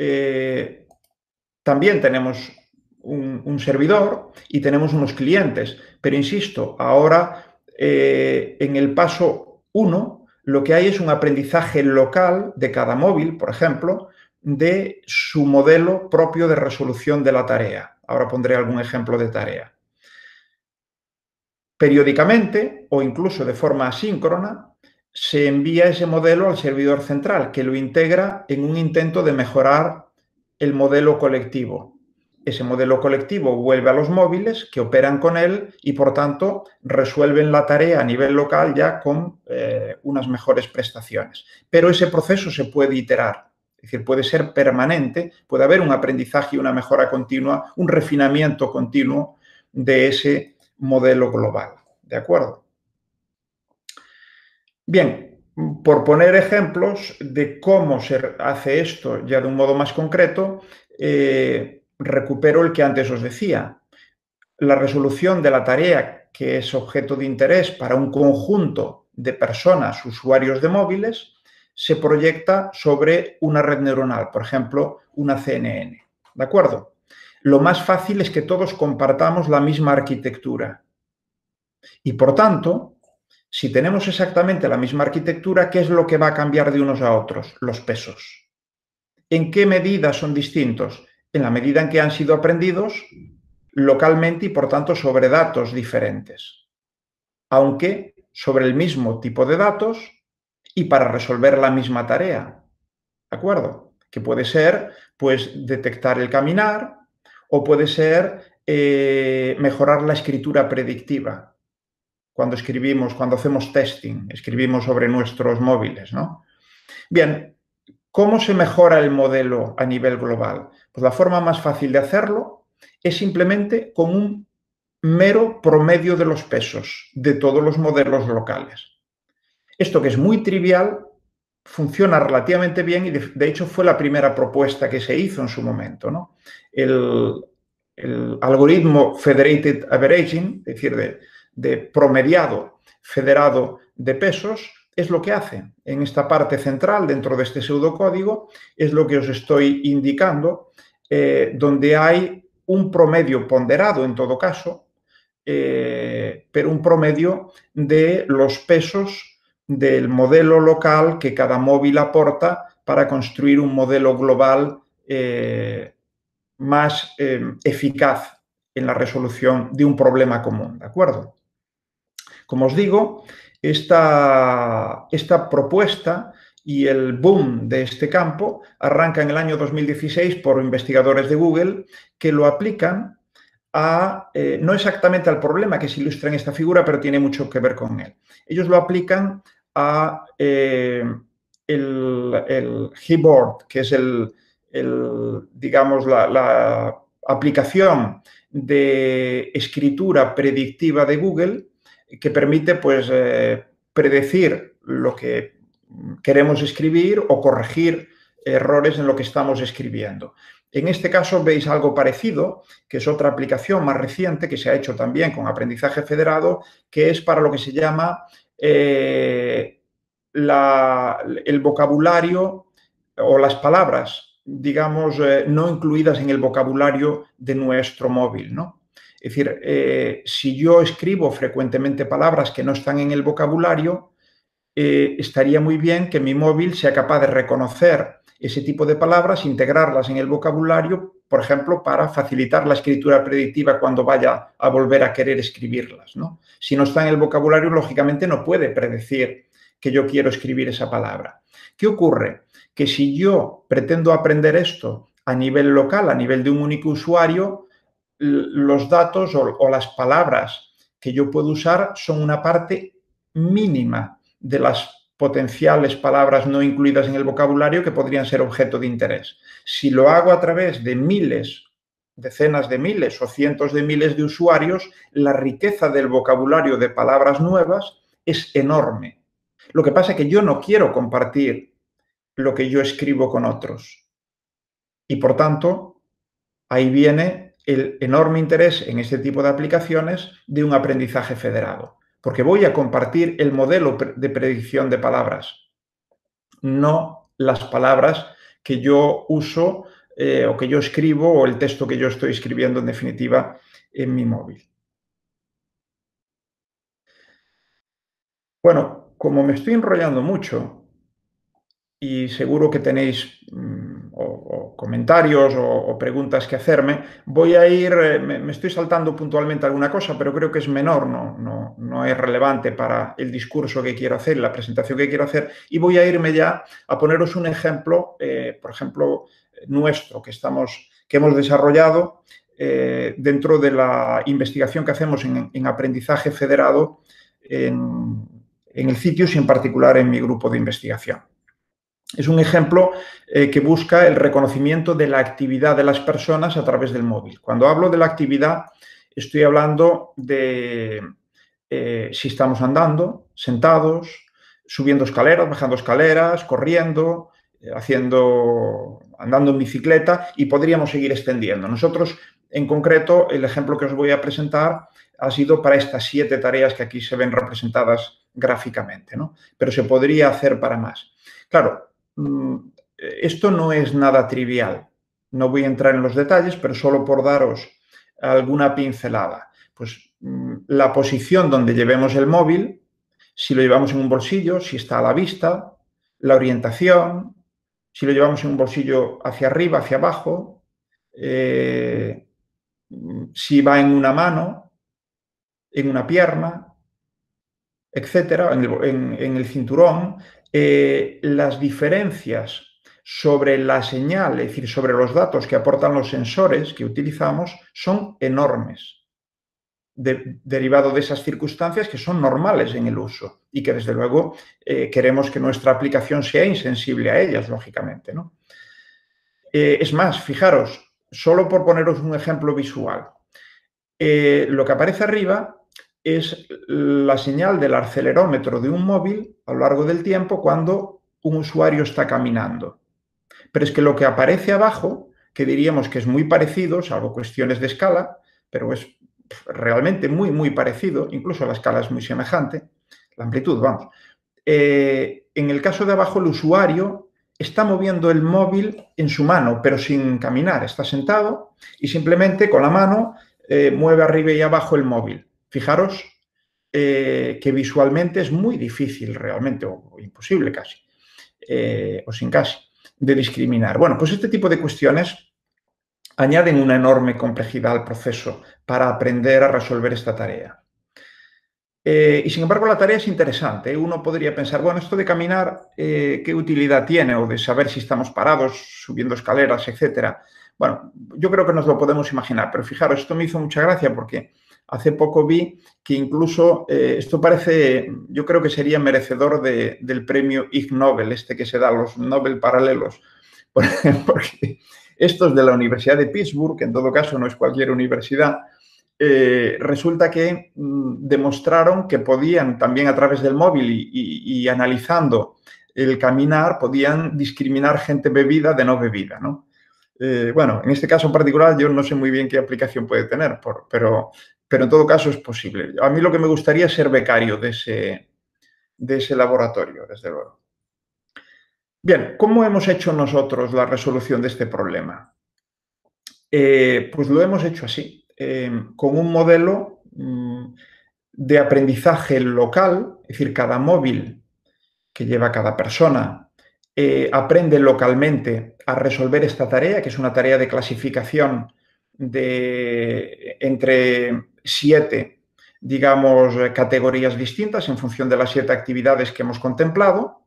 también tenemos un servidor y tenemos unos clientes, pero insisto, ahora en el paso 1 lo que hay es un aprendizaje local de cada móvil, por ejemplo, de su modelo propio de resolución de la tarea. Ahora pondré algún ejemplo de tarea. Periódicamente o incluso de forma asíncrona se envía ese modelo al servidor central, que lo integra en un intento de mejorar el modelo colectivo. Ese modelo colectivo vuelve a los móviles que operan con él y, por tanto, resuelven la tarea a nivel local ya con unas mejores prestaciones. Pero ese proceso se puede iterar, es decir, puede ser permanente, puede haber un aprendizaje y una mejora continua, un refinamiento continuo de ese modelo global. ¿De acuerdo? Bien, por poner ejemplos de cómo se hace esto ya de un modo más concreto, recupero el que antes os decía. La resolución de la tarea que es objeto de interés para un conjunto de personas, usuarios de móviles, se proyecta sobre una red neuronal, por ejemplo, una CNN. ¿De acuerdo? Lo más fácil es que todos compartamos la misma arquitectura. Y, por tanto, si tenemos exactamente la misma arquitectura, ¿qué es lo que va a cambiar de unos a otros? Los pesos. ¿En qué medida son distintos? En la medida en que han sido aprendidos localmente y, por tanto, sobre datos diferentes, aunque sobre el mismo tipo de datos y para resolver la misma tarea. ¿De acuerdo? Que puede ser, pues, detectar el caminar o puede ser mejorar la escritura predictiva. Cuando escribimos, cuando hacemos testing, escribimos sobre nuestros móviles, ¿no? Bien, ¿cómo se mejora el modelo a nivel global? Pues Pues la forma más fácil de hacerlo es simplemente con un mero promedio de los pesos de todos los modelos locales. Esto, que es muy trivial, funciona relativamente bien y de hecho fue la primera propuesta que se hizo en su momento, ¿no? El algoritmo Federated Averaging, es decir, de promediado federado de pesos, es lo que hace. En esta parte central, dentro de este pseudocódigo, es lo que os estoy indicando, donde hay un promedio ponderado, en todo caso, pero un promedio de los pesos del modelo local que cada móvil aporta para construir un modelo global más eficaz en la resolución de un problema común, ¿de acuerdo? Como os digo, esta propuesta y el boom de este campo arranca en el año 2016 por investigadores de Google que lo aplican a, no exactamente al problema que se ilustra en esta figura, pero tiene mucho que ver con él. Ellos lo aplican a el Gboard, que es digamos, la aplicación de escritura predictiva de Google, que permite, pues, predecir lo que queremos escribir o corregir errores en lo que estamos escribiendo. En este caso veis algo parecido, que es otra aplicación más reciente que se ha hecho también con aprendizaje federado, que es para lo que se llama el vocabulario o las palabras, digamos, no incluidas en el vocabulario de nuestro móvil, ¿no? Es decir, si yo escribo frecuentemente palabras que no están en el vocabulario, estaría muy bien que mi móvil sea capaz de reconocer ese tipo de palabras, integrarlas en el vocabulario, por ejemplo, para facilitar la escritura predictiva cuando vaya a volver a querer escribirlas, ¿no? Si no está en el vocabulario, lógicamente no puede predecir que yo quiero escribir esa palabra. ¿Qué ocurre? Que si yo pretendo aprender esto a nivel local, a nivel de un único usuario, los datos o las palabras que yo puedo usar son una parte mínima de las potenciales palabras no incluidas en el vocabulario que podrían ser objeto de interés. Si lo hago a través de miles, decenas de miles o cientos de miles de usuarios, la riqueza del vocabulario de palabras nuevas es enorme. Lo que pasa es que yo no quiero compartir lo que yo escribo con otros. Y por tanto, ahí viene el enorme interés en este tipo de aplicaciones de un aprendizaje federado. Porque voy a compartir el modelo de predicción de palabras, no las palabras que yo uso o que yo escribo o el texto que yo estoy escribiendo, en definitiva, en mi móvil. Bueno, como me estoy enrollando mucho y seguro que tenéis comentarios o preguntas que hacerme, voy a ir, me estoy saltando puntualmente alguna cosa, pero creo que es menor, no es relevante para el discurso que quiero hacer, la presentación que quiero hacer, y voy a irme ya a poneros un ejemplo, por ejemplo, nuestro, que hemos desarrollado dentro de la investigación que hacemos en aprendizaje federado en el CITIUS y en particular en mi grupo de investigación. Es un ejemplo que busca el reconocimiento de la actividad de las personas a través del móvil. Cuando hablo de la actividad, estoy hablando de si estamos andando, sentados, subiendo escaleras, bajando escaleras, corriendo, andando en bicicleta, y podríamos seguir extendiendo. Nosotros, en concreto, el ejemplo que os voy a presentar ha sido para estas 7 tareas que aquí se ven representadas gráficamente, ¿no? Pero se podría hacer para más. Claro, esto no es nada trivial. No voy a entrar en los detalles, pero solo por daros alguna pincelada. Pues la posición donde llevemos el móvil, si lo llevamos en un bolsillo, si está a la vista, la orientación, si lo llevamos en un bolsillo hacia arriba, hacia abajo, si va en una mano, en una pierna, etcétera, en el cinturón, las diferencias sobre la señal, es decir, sobre los datos que aportan los sensores que utilizamos, son enormes, derivado de esas circunstancias que son normales en el uso y que, desde luego, queremos que nuestra aplicación sea insensible a ellas, lógicamente, ¿no? Es más, fijaros, solo por poneros un ejemplo visual, lo que aparece arriba es la señal del acelerómetro de un móvil a lo largo del tiempo cuando un usuario está caminando. Pero es que lo que aparece abajo, que diríamos que es muy parecido, salvo cuestiones de escala, pero es realmente muy, muy parecido, incluso la escala es muy semejante, la amplitud, vamos. En el caso de abajo, el usuario está moviendo el móvil en su mano, pero sin caminar, está sentado y simplemente con la mano mueve arriba y abajo el móvil. Fijaros que visualmente es muy difícil realmente, o imposible casi, o sin casi, de discriminar. Bueno, pues este tipo de cuestiones añaden una enorme complejidad al proceso para aprender a resolver esta tarea. Y sin embargo la tarea es interesante. Uno podría pensar, bueno, esto de caminar, ¿qué utilidad tiene? O de saber si estamos parados, subiendo escaleras, etcétera. Bueno, yo creo que nos lo podemos imaginar, pero fijaros, esto me hizo mucha gracia porque hace poco vi que incluso esto parece, yo creo que sería merecedor del premio Ig Nobel, este que se da a los Nobel paralelos, porque estos de la Universidad de Pittsburgh, que en todo caso no es cualquier universidad, resulta que demostraron que podían también a través del móvil y analizando el caminar, podían discriminar gente bebida de no bebida, ¿no? Bueno, en este caso en particular yo no sé muy bien qué aplicación puede tener, pero en todo caso es posible. A mí lo que me gustaría es ser becario de ese laboratorio, desde luego. Bien, ¿cómo hemos hecho nosotros la resolución de este problema? Pues lo hemos hecho así, con un modelo de aprendizaje local, es decir, cada móvil que lleva cada persona aprende localmente a resolver esta tarea, que es una tarea de clasificación entre 7, digamos, categorías distintas en función de las 7 actividades que hemos contemplado.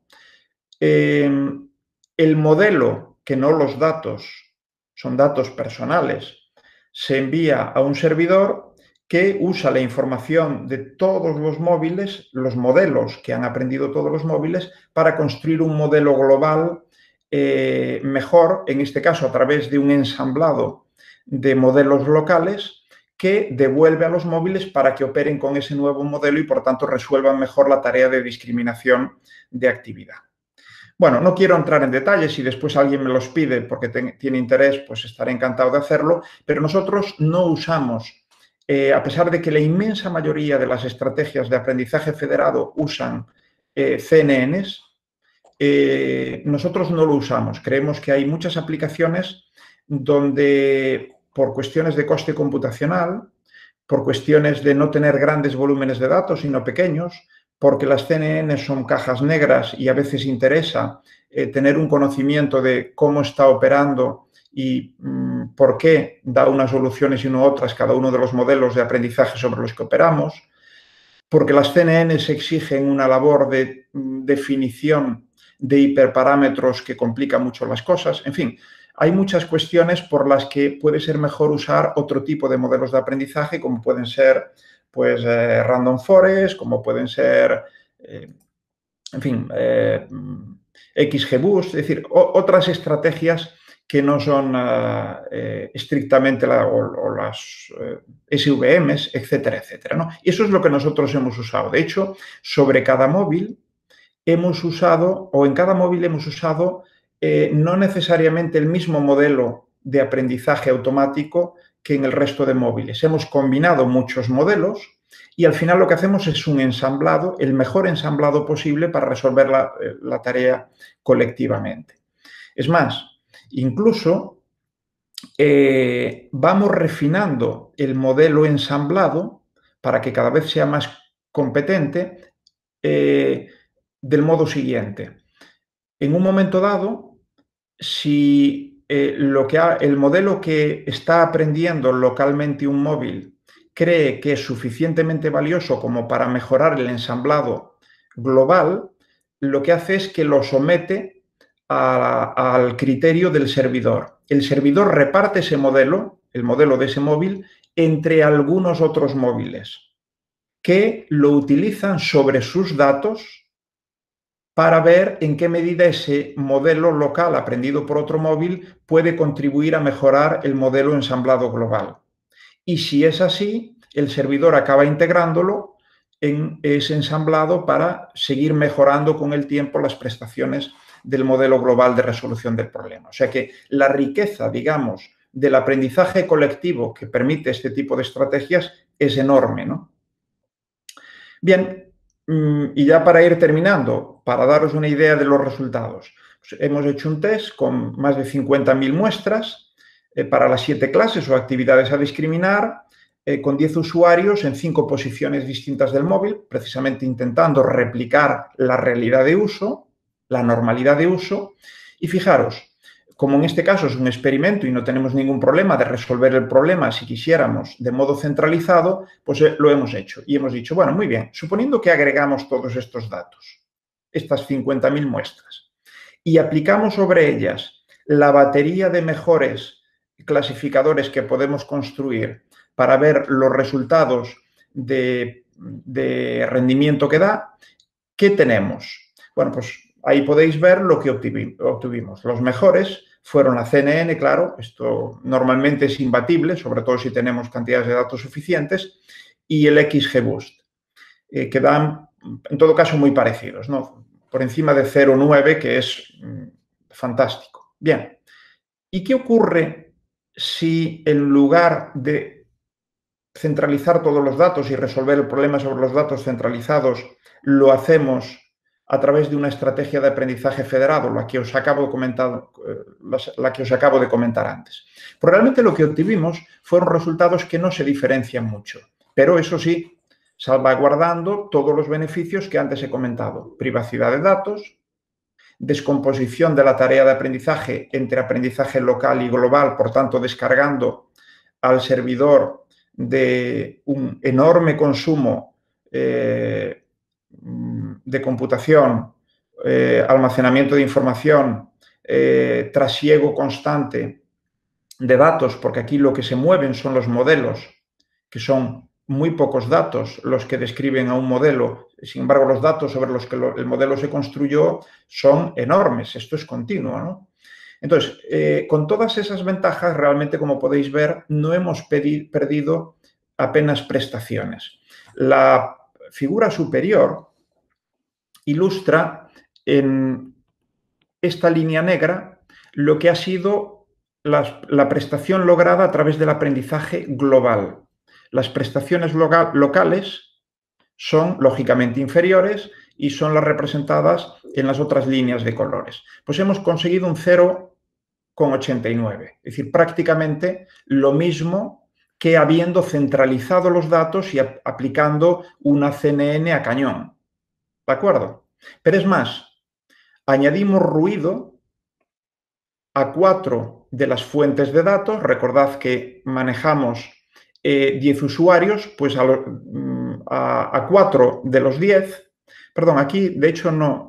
El modelo, que no los datos, son datos personales, se envía a un servidor que usa la información de todos los móviles, los modelos que han aprendido todos los móviles, para construir un modelo global mejor, en este caso a través de un ensamblado de modelos locales que devuelve a los móviles para que operen con ese nuevo modelo y, por tanto, resuelvan mejor la tarea de discriminación de actividad. Bueno, no quiero entrar en detalles, si después alguien me los pide porque tiene interés, pues estaré encantado de hacerlo, pero nosotros no usamos, a pesar de que la inmensa mayoría de las estrategias de aprendizaje federado usan CNNs, nosotros no lo usamos. Creemos que hay muchas aplicaciones donde, por cuestiones de coste computacional, por cuestiones de no tener grandes volúmenes de datos, sino pequeños, porque las CNN son cajas negras y a veces interesa tener un conocimiento de cómo está operando y por qué da unas soluciones y no otras cada uno de los modelos de aprendizaje sobre los que operamos, porque las CNNs exigen una labor de definición de hiperparámetros que complica mucho las cosas. En fin, hay muchas cuestiones por las que puede ser mejor usar otro tipo de modelos de aprendizaje, como pueden ser pues, random forest, como pueden ser, en fin, XGBoost, es decir, otras estrategias que no son estrictamente las SVMs, etcétera, etcétera, ¿no? Y eso es lo que nosotros hemos usado. De hecho, sobre cada móvil hemos usado, o en cada móvil hemos usado, no necesariamente el mismo modelo de aprendizaje automático que en el resto de móviles. Hemos combinado muchos modelos y al final lo que hacemos es un ensamblado, el mejor ensamblado posible para resolver la tarea colectivamente. Es más, incluso vamos refinando el modelo ensamblado para que cada vez sea más competente del modo siguiente. En un momento dado, si el modelo que está aprendiendo localmente un móvil cree que es suficientemente valioso como para mejorar el ensamblado global, lo que hace es que lo somete al criterio del servidor. El servidor reparte ese modelo, el modelo de ese móvil, entre algunos otros móviles que lo utilizan sobre sus datos para ver en qué medida ese modelo local aprendido por otro móvil puede contribuir a mejorar el modelo ensamblado global. Y si es así, el servidor acaba integrándolo en ese ensamblado para seguir mejorando con el tiempo las prestaciones del modelo global de resolución del problema. O sea que la riqueza, digamos, del aprendizaje colectivo que permite este tipo de estrategias es enorme, ¿no? Bien, y ya para ir terminando, para daros una idea de los resultados, pues hemos hecho un test con más de 50.000 muestras para las 7 clases o actividades a discriminar, con 10 usuarios en 5 posiciones distintas del móvil, precisamente intentando replicar la realidad de uso, la normalidad de uso. Y fijaros, como en este caso es un experimento y no tenemos ningún problema de resolver el problema si quisiéramos de modo centralizado, pues lo hemos hecho. Y hemos dicho, bueno, muy bien, suponiendo que agregamos todos estos datos, estas 50.000 muestras, y aplicamos sobre ellas la batería de mejores clasificadores que podemos construir para ver los resultados de rendimiento que da, ¿qué tenemos? Bueno, pues ahí podéis ver lo que obtuvimos. Los mejores fueron la CNN, claro, esto normalmente es imbatible, sobre todo si tenemos cantidades de datos suficientes, y el XGBoost, que dan, en todo caso, muy parecidos, ¿no? Por encima de 0,9, que es fantástico. Bien, ¿y qué ocurre si en lugar de centralizar todos los datos y resolver el problema sobre los datos centralizados, lo hacemos a través de una estrategia de aprendizaje federado, la que os acabo de comentar antes? Pues realmente lo que obtuvimos fueron resultados que no se diferencian mucho, pero eso sí, salvaguardando todos los beneficios que antes he comentado: privacidad de datos, descomposición de la tarea de aprendizaje entre aprendizaje local y global, por tanto, descargando al servidor de un enorme consumo de computación, almacenamiento de información, trasiego constante de datos, porque aquí lo que se mueven son los modelos, que son muy pocos datos los que describen a un modelo. Sin embargo, los datos sobre los que el modelo se construyó son enormes. Esto es continuo, ¿no? Entonces, con todas esas ventajas, realmente, como podéis ver, no hemos perdido apenas prestaciones. La figura superior ilustra en esta línea negra lo que ha sido la prestación lograda a través del aprendizaje global. Las prestaciones locales son lógicamente inferiores y son las representadas en las otras líneas de colores. Pues hemos conseguido un 0,89, es decir, prácticamente lo mismo que habiendo centralizado los datos y aplicando una CNN a cañón. ¿De acuerdo? Pero es más, añadimos ruido a 4 de las fuentes de datos. Recordad que manejamos 10 usuarios, pues a 4 de los 10, perdón, aquí de hecho no,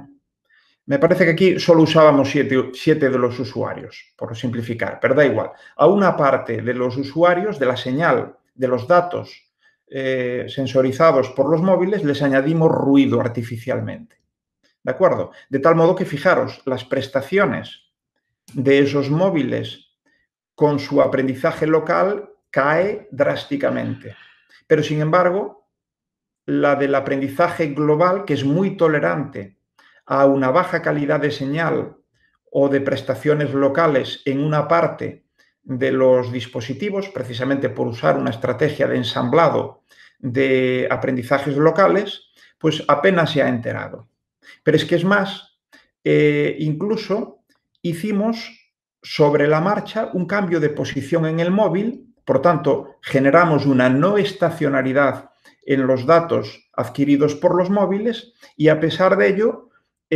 me parece que aquí solo usábamos 7 de los usuarios, por simplificar, pero da igual. A una parte de los usuarios, de la señal, de los datos sensorizados por los móviles, les añadimos ruido artificialmente. ¿De acuerdo? De tal modo que, fijaros, las prestaciones de esos móviles con su aprendizaje local cae drásticamente. Pero, sin embargo, la del aprendizaje global, que es muy tolerante a una baja calidad de señal o de prestaciones locales en una parte de los dispositivos, precisamente por usar una estrategia de ensamblado de aprendizajes locales, pues apenas se ha enterado. Pero es que es más, incluso hicimos sobre la marcha un cambio de posición en el móvil, por tanto, generamos una no estacionalidad en los datos adquiridos por los móviles y, a pesar de ello,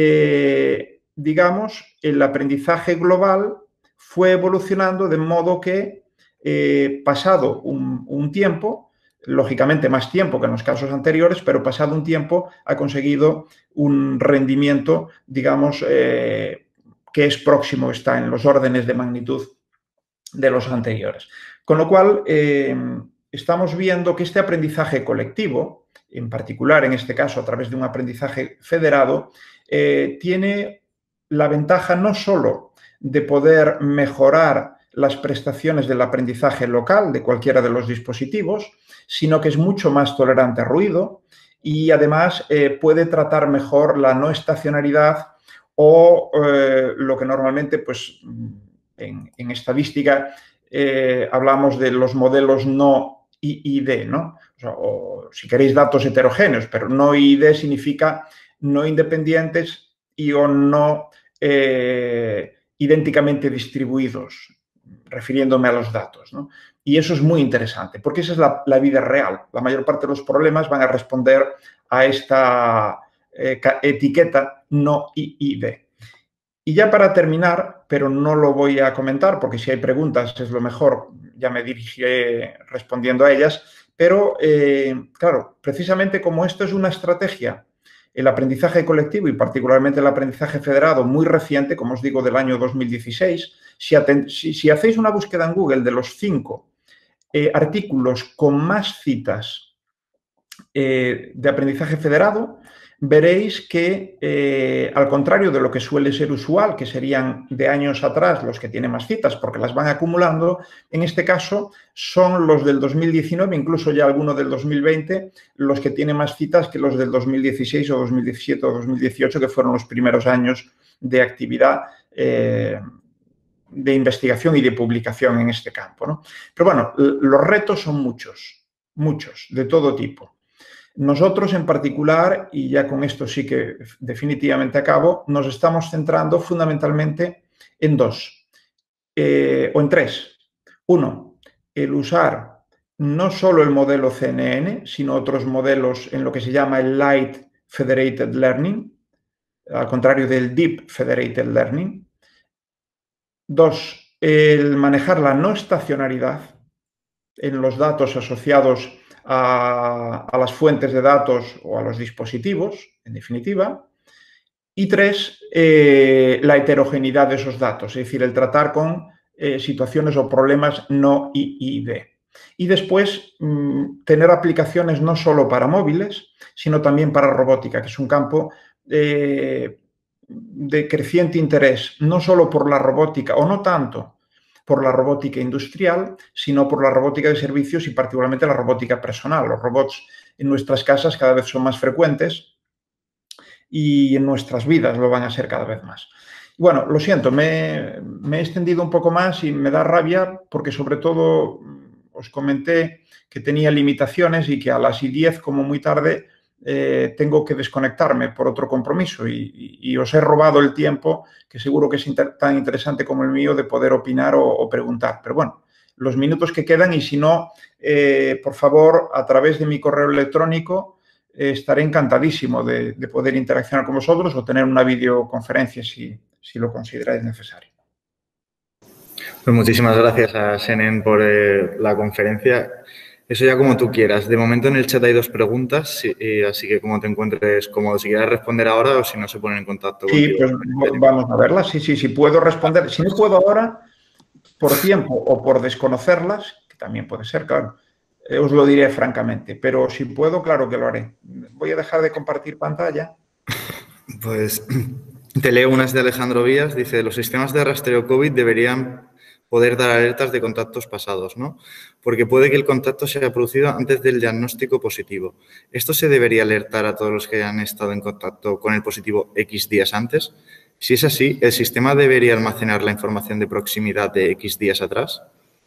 digamos, el aprendizaje global fue evolucionando de modo que, pasado un tiempo, lógicamente más tiempo que en los casos anteriores, pero pasado un tiempo ha conseguido un rendimiento, digamos, que es próximo, está en los órdenes de magnitud de los anteriores. Con lo cual, estamos viendo que este aprendizaje colectivo, en particular en este caso a través de un aprendizaje federado, tiene la ventaja no solo de poder mejorar las prestaciones del aprendizaje local de cualquiera de los dispositivos, sino que es mucho más tolerante a ruido y además puede tratar mejor la no estacionariedad o lo que normalmente, pues, en estadística hablamos de los modelos no IID, ¿no? O si queréis datos heterogéneos, pero no IID significa no independientes y o no idénticamente distribuidos, refiriéndome a los datos, ¿no? Y eso es muy interesante, porque esa es la vida real. La mayor parte de los problemas van a responder a esta etiqueta no IID. Y ya para terminar, pero no lo voy a comentar, porque si hay preguntas es lo mejor, ya me dirigiré respondiendo a ellas, pero claro, precisamente como esto es una estrategia, el aprendizaje colectivo y particularmente el aprendizaje federado muy reciente, como os digo, del año 2016, si hacéis una búsqueda en Google de los 5 artículos con más citas de aprendizaje federado, veréis que, al contrario de lo que suele ser usual, que serían de años atrás los que tienen más citas porque las van acumulando, en este caso son los del 2019, incluso ya algunos del 2020, los que tienen más citas que los del 2016 o 2017 o 2018, que fueron los primeros años de actividad de investigación y de publicación en este campo, ¿no? Pero bueno, los retos son muchos, de todo tipo. Nosotros en particular, y ya con esto sí que definitivamente acabo, nos estamos centrando fundamentalmente en dos, o en tres. Uno, el usar no solo el modelo CNN, sino otros modelos en lo que se llama el Light Federated Learning, al contrario del Deep Federated Learning. Dos, el manejar la no estacionalidad en los datos asociados a las fuentes de datos o a los dispositivos, en definitiva. Y tres, la heterogeneidad de esos datos, es decir, el tratar con situaciones o problemas no IID. Y después, tener aplicaciones no solo para móviles, sino también para robótica, que es un campo de creciente interés, no solo por la robótica, o no tanto por la robótica industrial, sino por la robótica de servicios y particularmente la robótica personal. Los robots en nuestras casas cada vez son más frecuentes y en nuestras vidas lo van a ser cada vez más. Bueno, lo siento, me he extendido un poco más y me da rabia porque sobre todo os comenté que tenía limitaciones y que a las 10, como muy tarde, tengo que desconectarme por otro compromiso y os he robado el tiempo, que seguro que es tan interesante como el mío, de poder opinar o preguntar. Pero bueno, los minutos que quedan y si no, por favor, a través de mi correo electrónico estaré encantadísimo de poder interaccionar con vosotros o tener una videoconferencia si lo consideráis necesario. Pues muchísimas gracias a Senen por la conferencia. Eso ya como tú quieras. De momento en el chat hay 2 preguntas, así que como te encuentres cómodo, si quieres responder ahora o si no se ponen en contacto contigo. Sí, pues vamos a verlas. Sí, puedo responder. Si no puedo ahora, por tiempo o por desconocerlas, que también puede ser, claro, os lo diré francamente. Pero si puedo, claro que lo haré. Voy a dejar de compartir pantalla. Pues te leo unas de Alejandro Vías. Dice, los sistemas de rastreo COVID deberían poder dar alertas de contactos pasados, ¿no? Porque puede que el contacto se haya producido antes del diagnóstico positivo. ¿Esto se debería alertar a todos los que hayan estado en contacto con el positivo X días antes? Si es así, ¿el sistema debería almacenar la información de proximidad de X días atrás?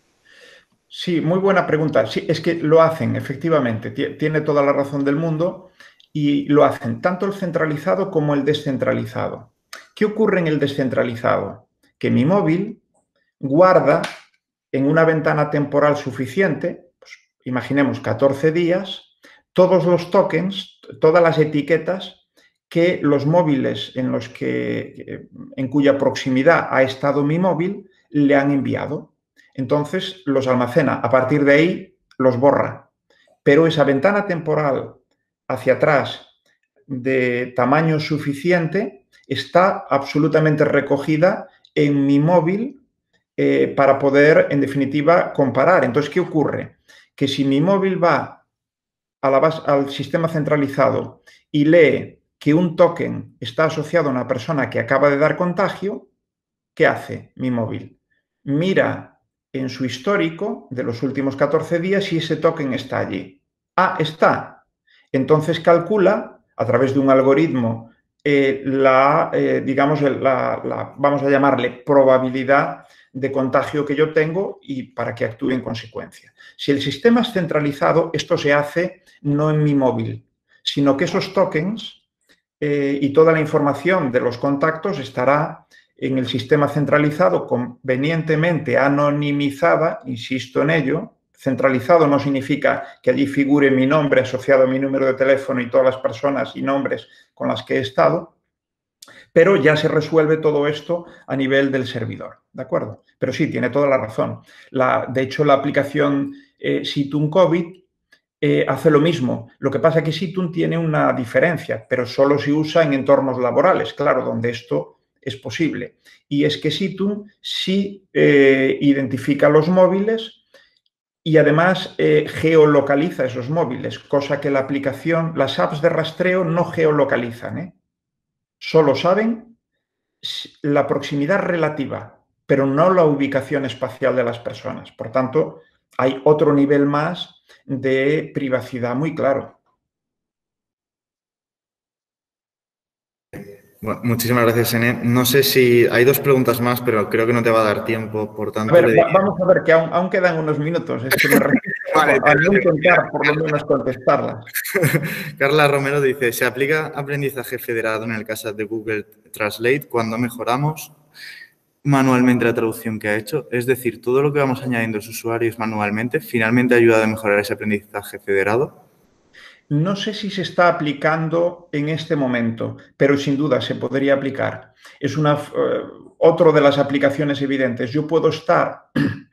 Sí, muy buena pregunta. Sí, es que lo hacen, efectivamente. Tiene toda la razón del mundo y lo hacen tanto el centralizado como el descentralizado. ¿Qué ocurre en el descentralizado? Que mi móvil guarda en una ventana temporal suficiente, pues, imaginemos 14 días, todos los tokens, todas las etiquetas que los móviles en cuya proximidad ha estado mi móvil le han enviado. Entonces los almacena. A partir de ahí los borra. Pero esa ventana temporal hacia atrás de tamaño suficiente está absolutamente recogida en mi móvil para poder, en definitiva, comparar. Entonces, ¿qué ocurre? Que si mi móvil va al sistema centralizado y lee que un token está asociado a una persona que acaba de dar contagio, ¿qué hace mi móvil? Mira en su histórico de los últimos 14 días si ese token está allí. Ah, está. Entonces calcula a través de un algoritmo vamos a llamarle probabilidad de contagio que yo tengo y para que actúe en consecuencia. Si el sistema es centralizado, esto se hace no en mi móvil, sino que esos tokens y toda la información de los contactos estará en el sistema centralizado, convenientemente anonimizada, insisto en ello. Centralizado no significa que allí figure mi nombre asociado a mi número de teléfono y todas las personas y nombres con las que he estado, pero ya se resuelve todo esto a nivel del servidor, ¿de acuerdo? Pero sí, tiene toda la razón. De hecho, la aplicación Situn COVID hace lo mismo. Lo que pasa es que Situn tiene una diferencia, pero solo se usa en entornos laborales, claro, donde esto es posible. Y es que Situn sí identifica los móviles y además geolocaliza esos móviles, cosa que la aplicación, las apps de rastreo no geolocalizan, ¿eh? Solo saben la proximidad relativa, pero no la ubicación espacial de las personas. Por tanto, hay otro nivel más de privacidad muy claro. Bueno, muchísimas gracias, Senén. No sé si hay dos preguntas más, pero creo que no te va a dar tiempo, por tanto... A ver, vamos a ver, que aún quedan unos minutos. Es que me resisto a no intentar por lo menos contestarlas. Carla Romero dice, ¿se aplica aprendizaje federado en el caso de Google Translate cuando mejoramos manualmente la traducción que ha hecho? Es decir, todo lo que vamos añadiendo los usuarios manualmente, ¿finalmente ayuda a mejorar ese aprendizaje federado? No sé si se está aplicando en este momento, pero sin duda se podría aplicar. Es otra de las aplicaciones evidentes. Yo puedo estar,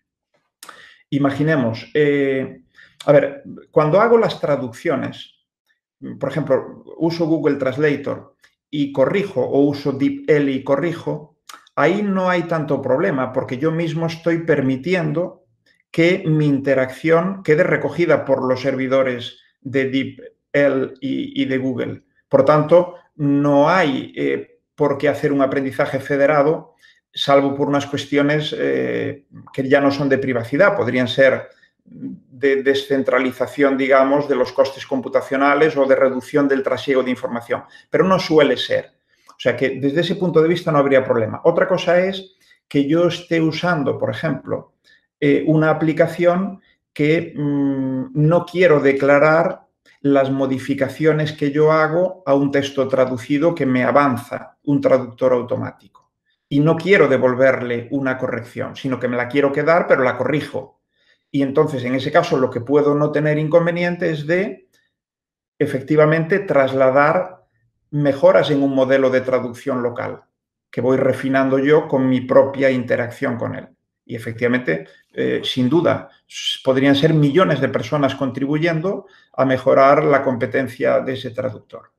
imaginemos, a ver, cuando hago las traducciones, por ejemplo, uso Google Translator y corrijo, o uso DeepL y corrijo, ahí no hay tanto problema porque yo mismo estoy permitiendo que mi interacción quede recogida por los servidores de DeepL y de Google. Por tanto, no hay por qué hacer un aprendizaje federado, salvo por unas cuestiones que ya no son de privacidad, podrían ser de descentralización, digamos, de los costes computacionales o de reducción del trasiego de información, pero no suele ser. O sea que desde ese punto de vista no habría problema. Otra cosa es que yo esté usando, por ejemplo, una aplicación que no quiero declarar las modificaciones que yo hago a un texto traducido que me avanza un traductor automático. Y no quiero devolverle una corrección, sino que me la quiero quedar, pero la corrijo. Y entonces, en ese caso, lo que puedo no tener inconveniente es de, efectivamente, trasladar mejoras en un modelo de traducción local, que voy refinando yo con mi propia interacción con él. Y efectivamente, sin duda, podrían ser millones de personas contribuyendo a mejorar la competencia de ese traductor.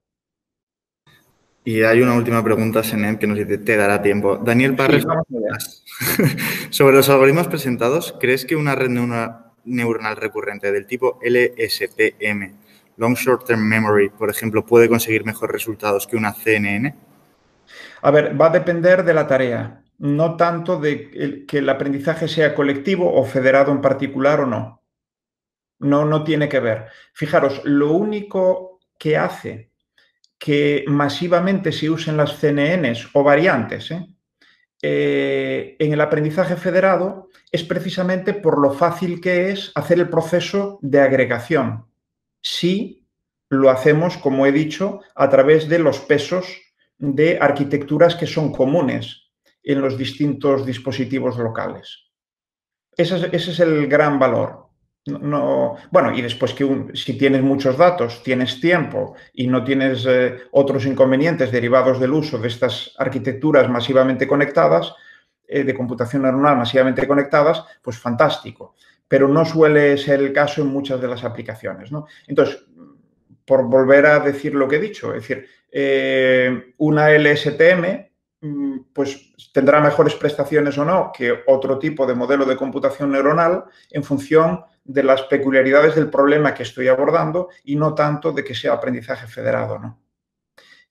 Y hay una última pregunta, Senén, que nos dice, te dará tiempo. Daniel Parres, sí, sobre los algoritmos presentados, ¿crees que una red neuronal recurrente del tipo LSTM, Long Short Term Memory, por ejemplo, puede conseguir mejores resultados que una CNN? A ver, va a depender de la tarea, no tanto de que el aprendizaje sea colectivo o federado en particular o no. No tiene que ver. Fijaros, lo único que hace que masivamente se usen las CNNs o variantes en el aprendizaje federado es precisamente por lo fácil que es hacer el proceso de agregación. Si lo hacemos, como he dicho, a través de los pesos de arquitecturas que son comunes en los distintos dispositivos locales. Ese es el gran valor. Bueno, y después que si tienes muchos datos, tienes tiempo y no tienes otros inconvenientes derivados del uso de estas arquitecturas masivamente conectadas, de computación neuronal masivamente conectadas, pues fantástico. Pero no suele ser el caso en muchas de las aplicaciones, ¿no? Entonces, por volver a decir lo que he dicho, es decir, una LSTM pues tendrá mejores prestaciones o no que otro tipo de modelo de computación neuronal en función de las peculiaridades del problema que estoy abordando y no tanto de que sea aprendizaje federado, ¿no?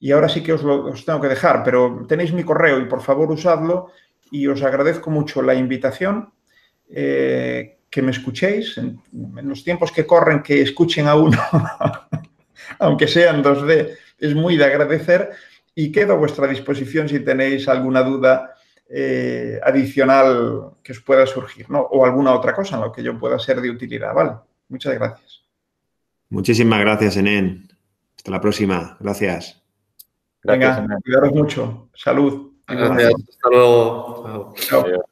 Y ahora sí que os tengo que dejar, pero tenéis mi correo y por favor usadlo y os agradezco mucho la invitación, que me escuchéis en los tiempos que corren, que escuchen a uno, aunque sea en 2D, es muy de agradecer y quedo a vuestra disposición si tenéis alguna duda adicional que os pueda surgir, ¿no? O alguna otra cosa en lo que yo pueda ser de utilidad, ¿vale? Muchas gracias. Muchísimas gracias, Enén. Hasta la próxima. Gracias. Venga, cuidaros mucho. Salud. Gracias. Hasta luego. Chao.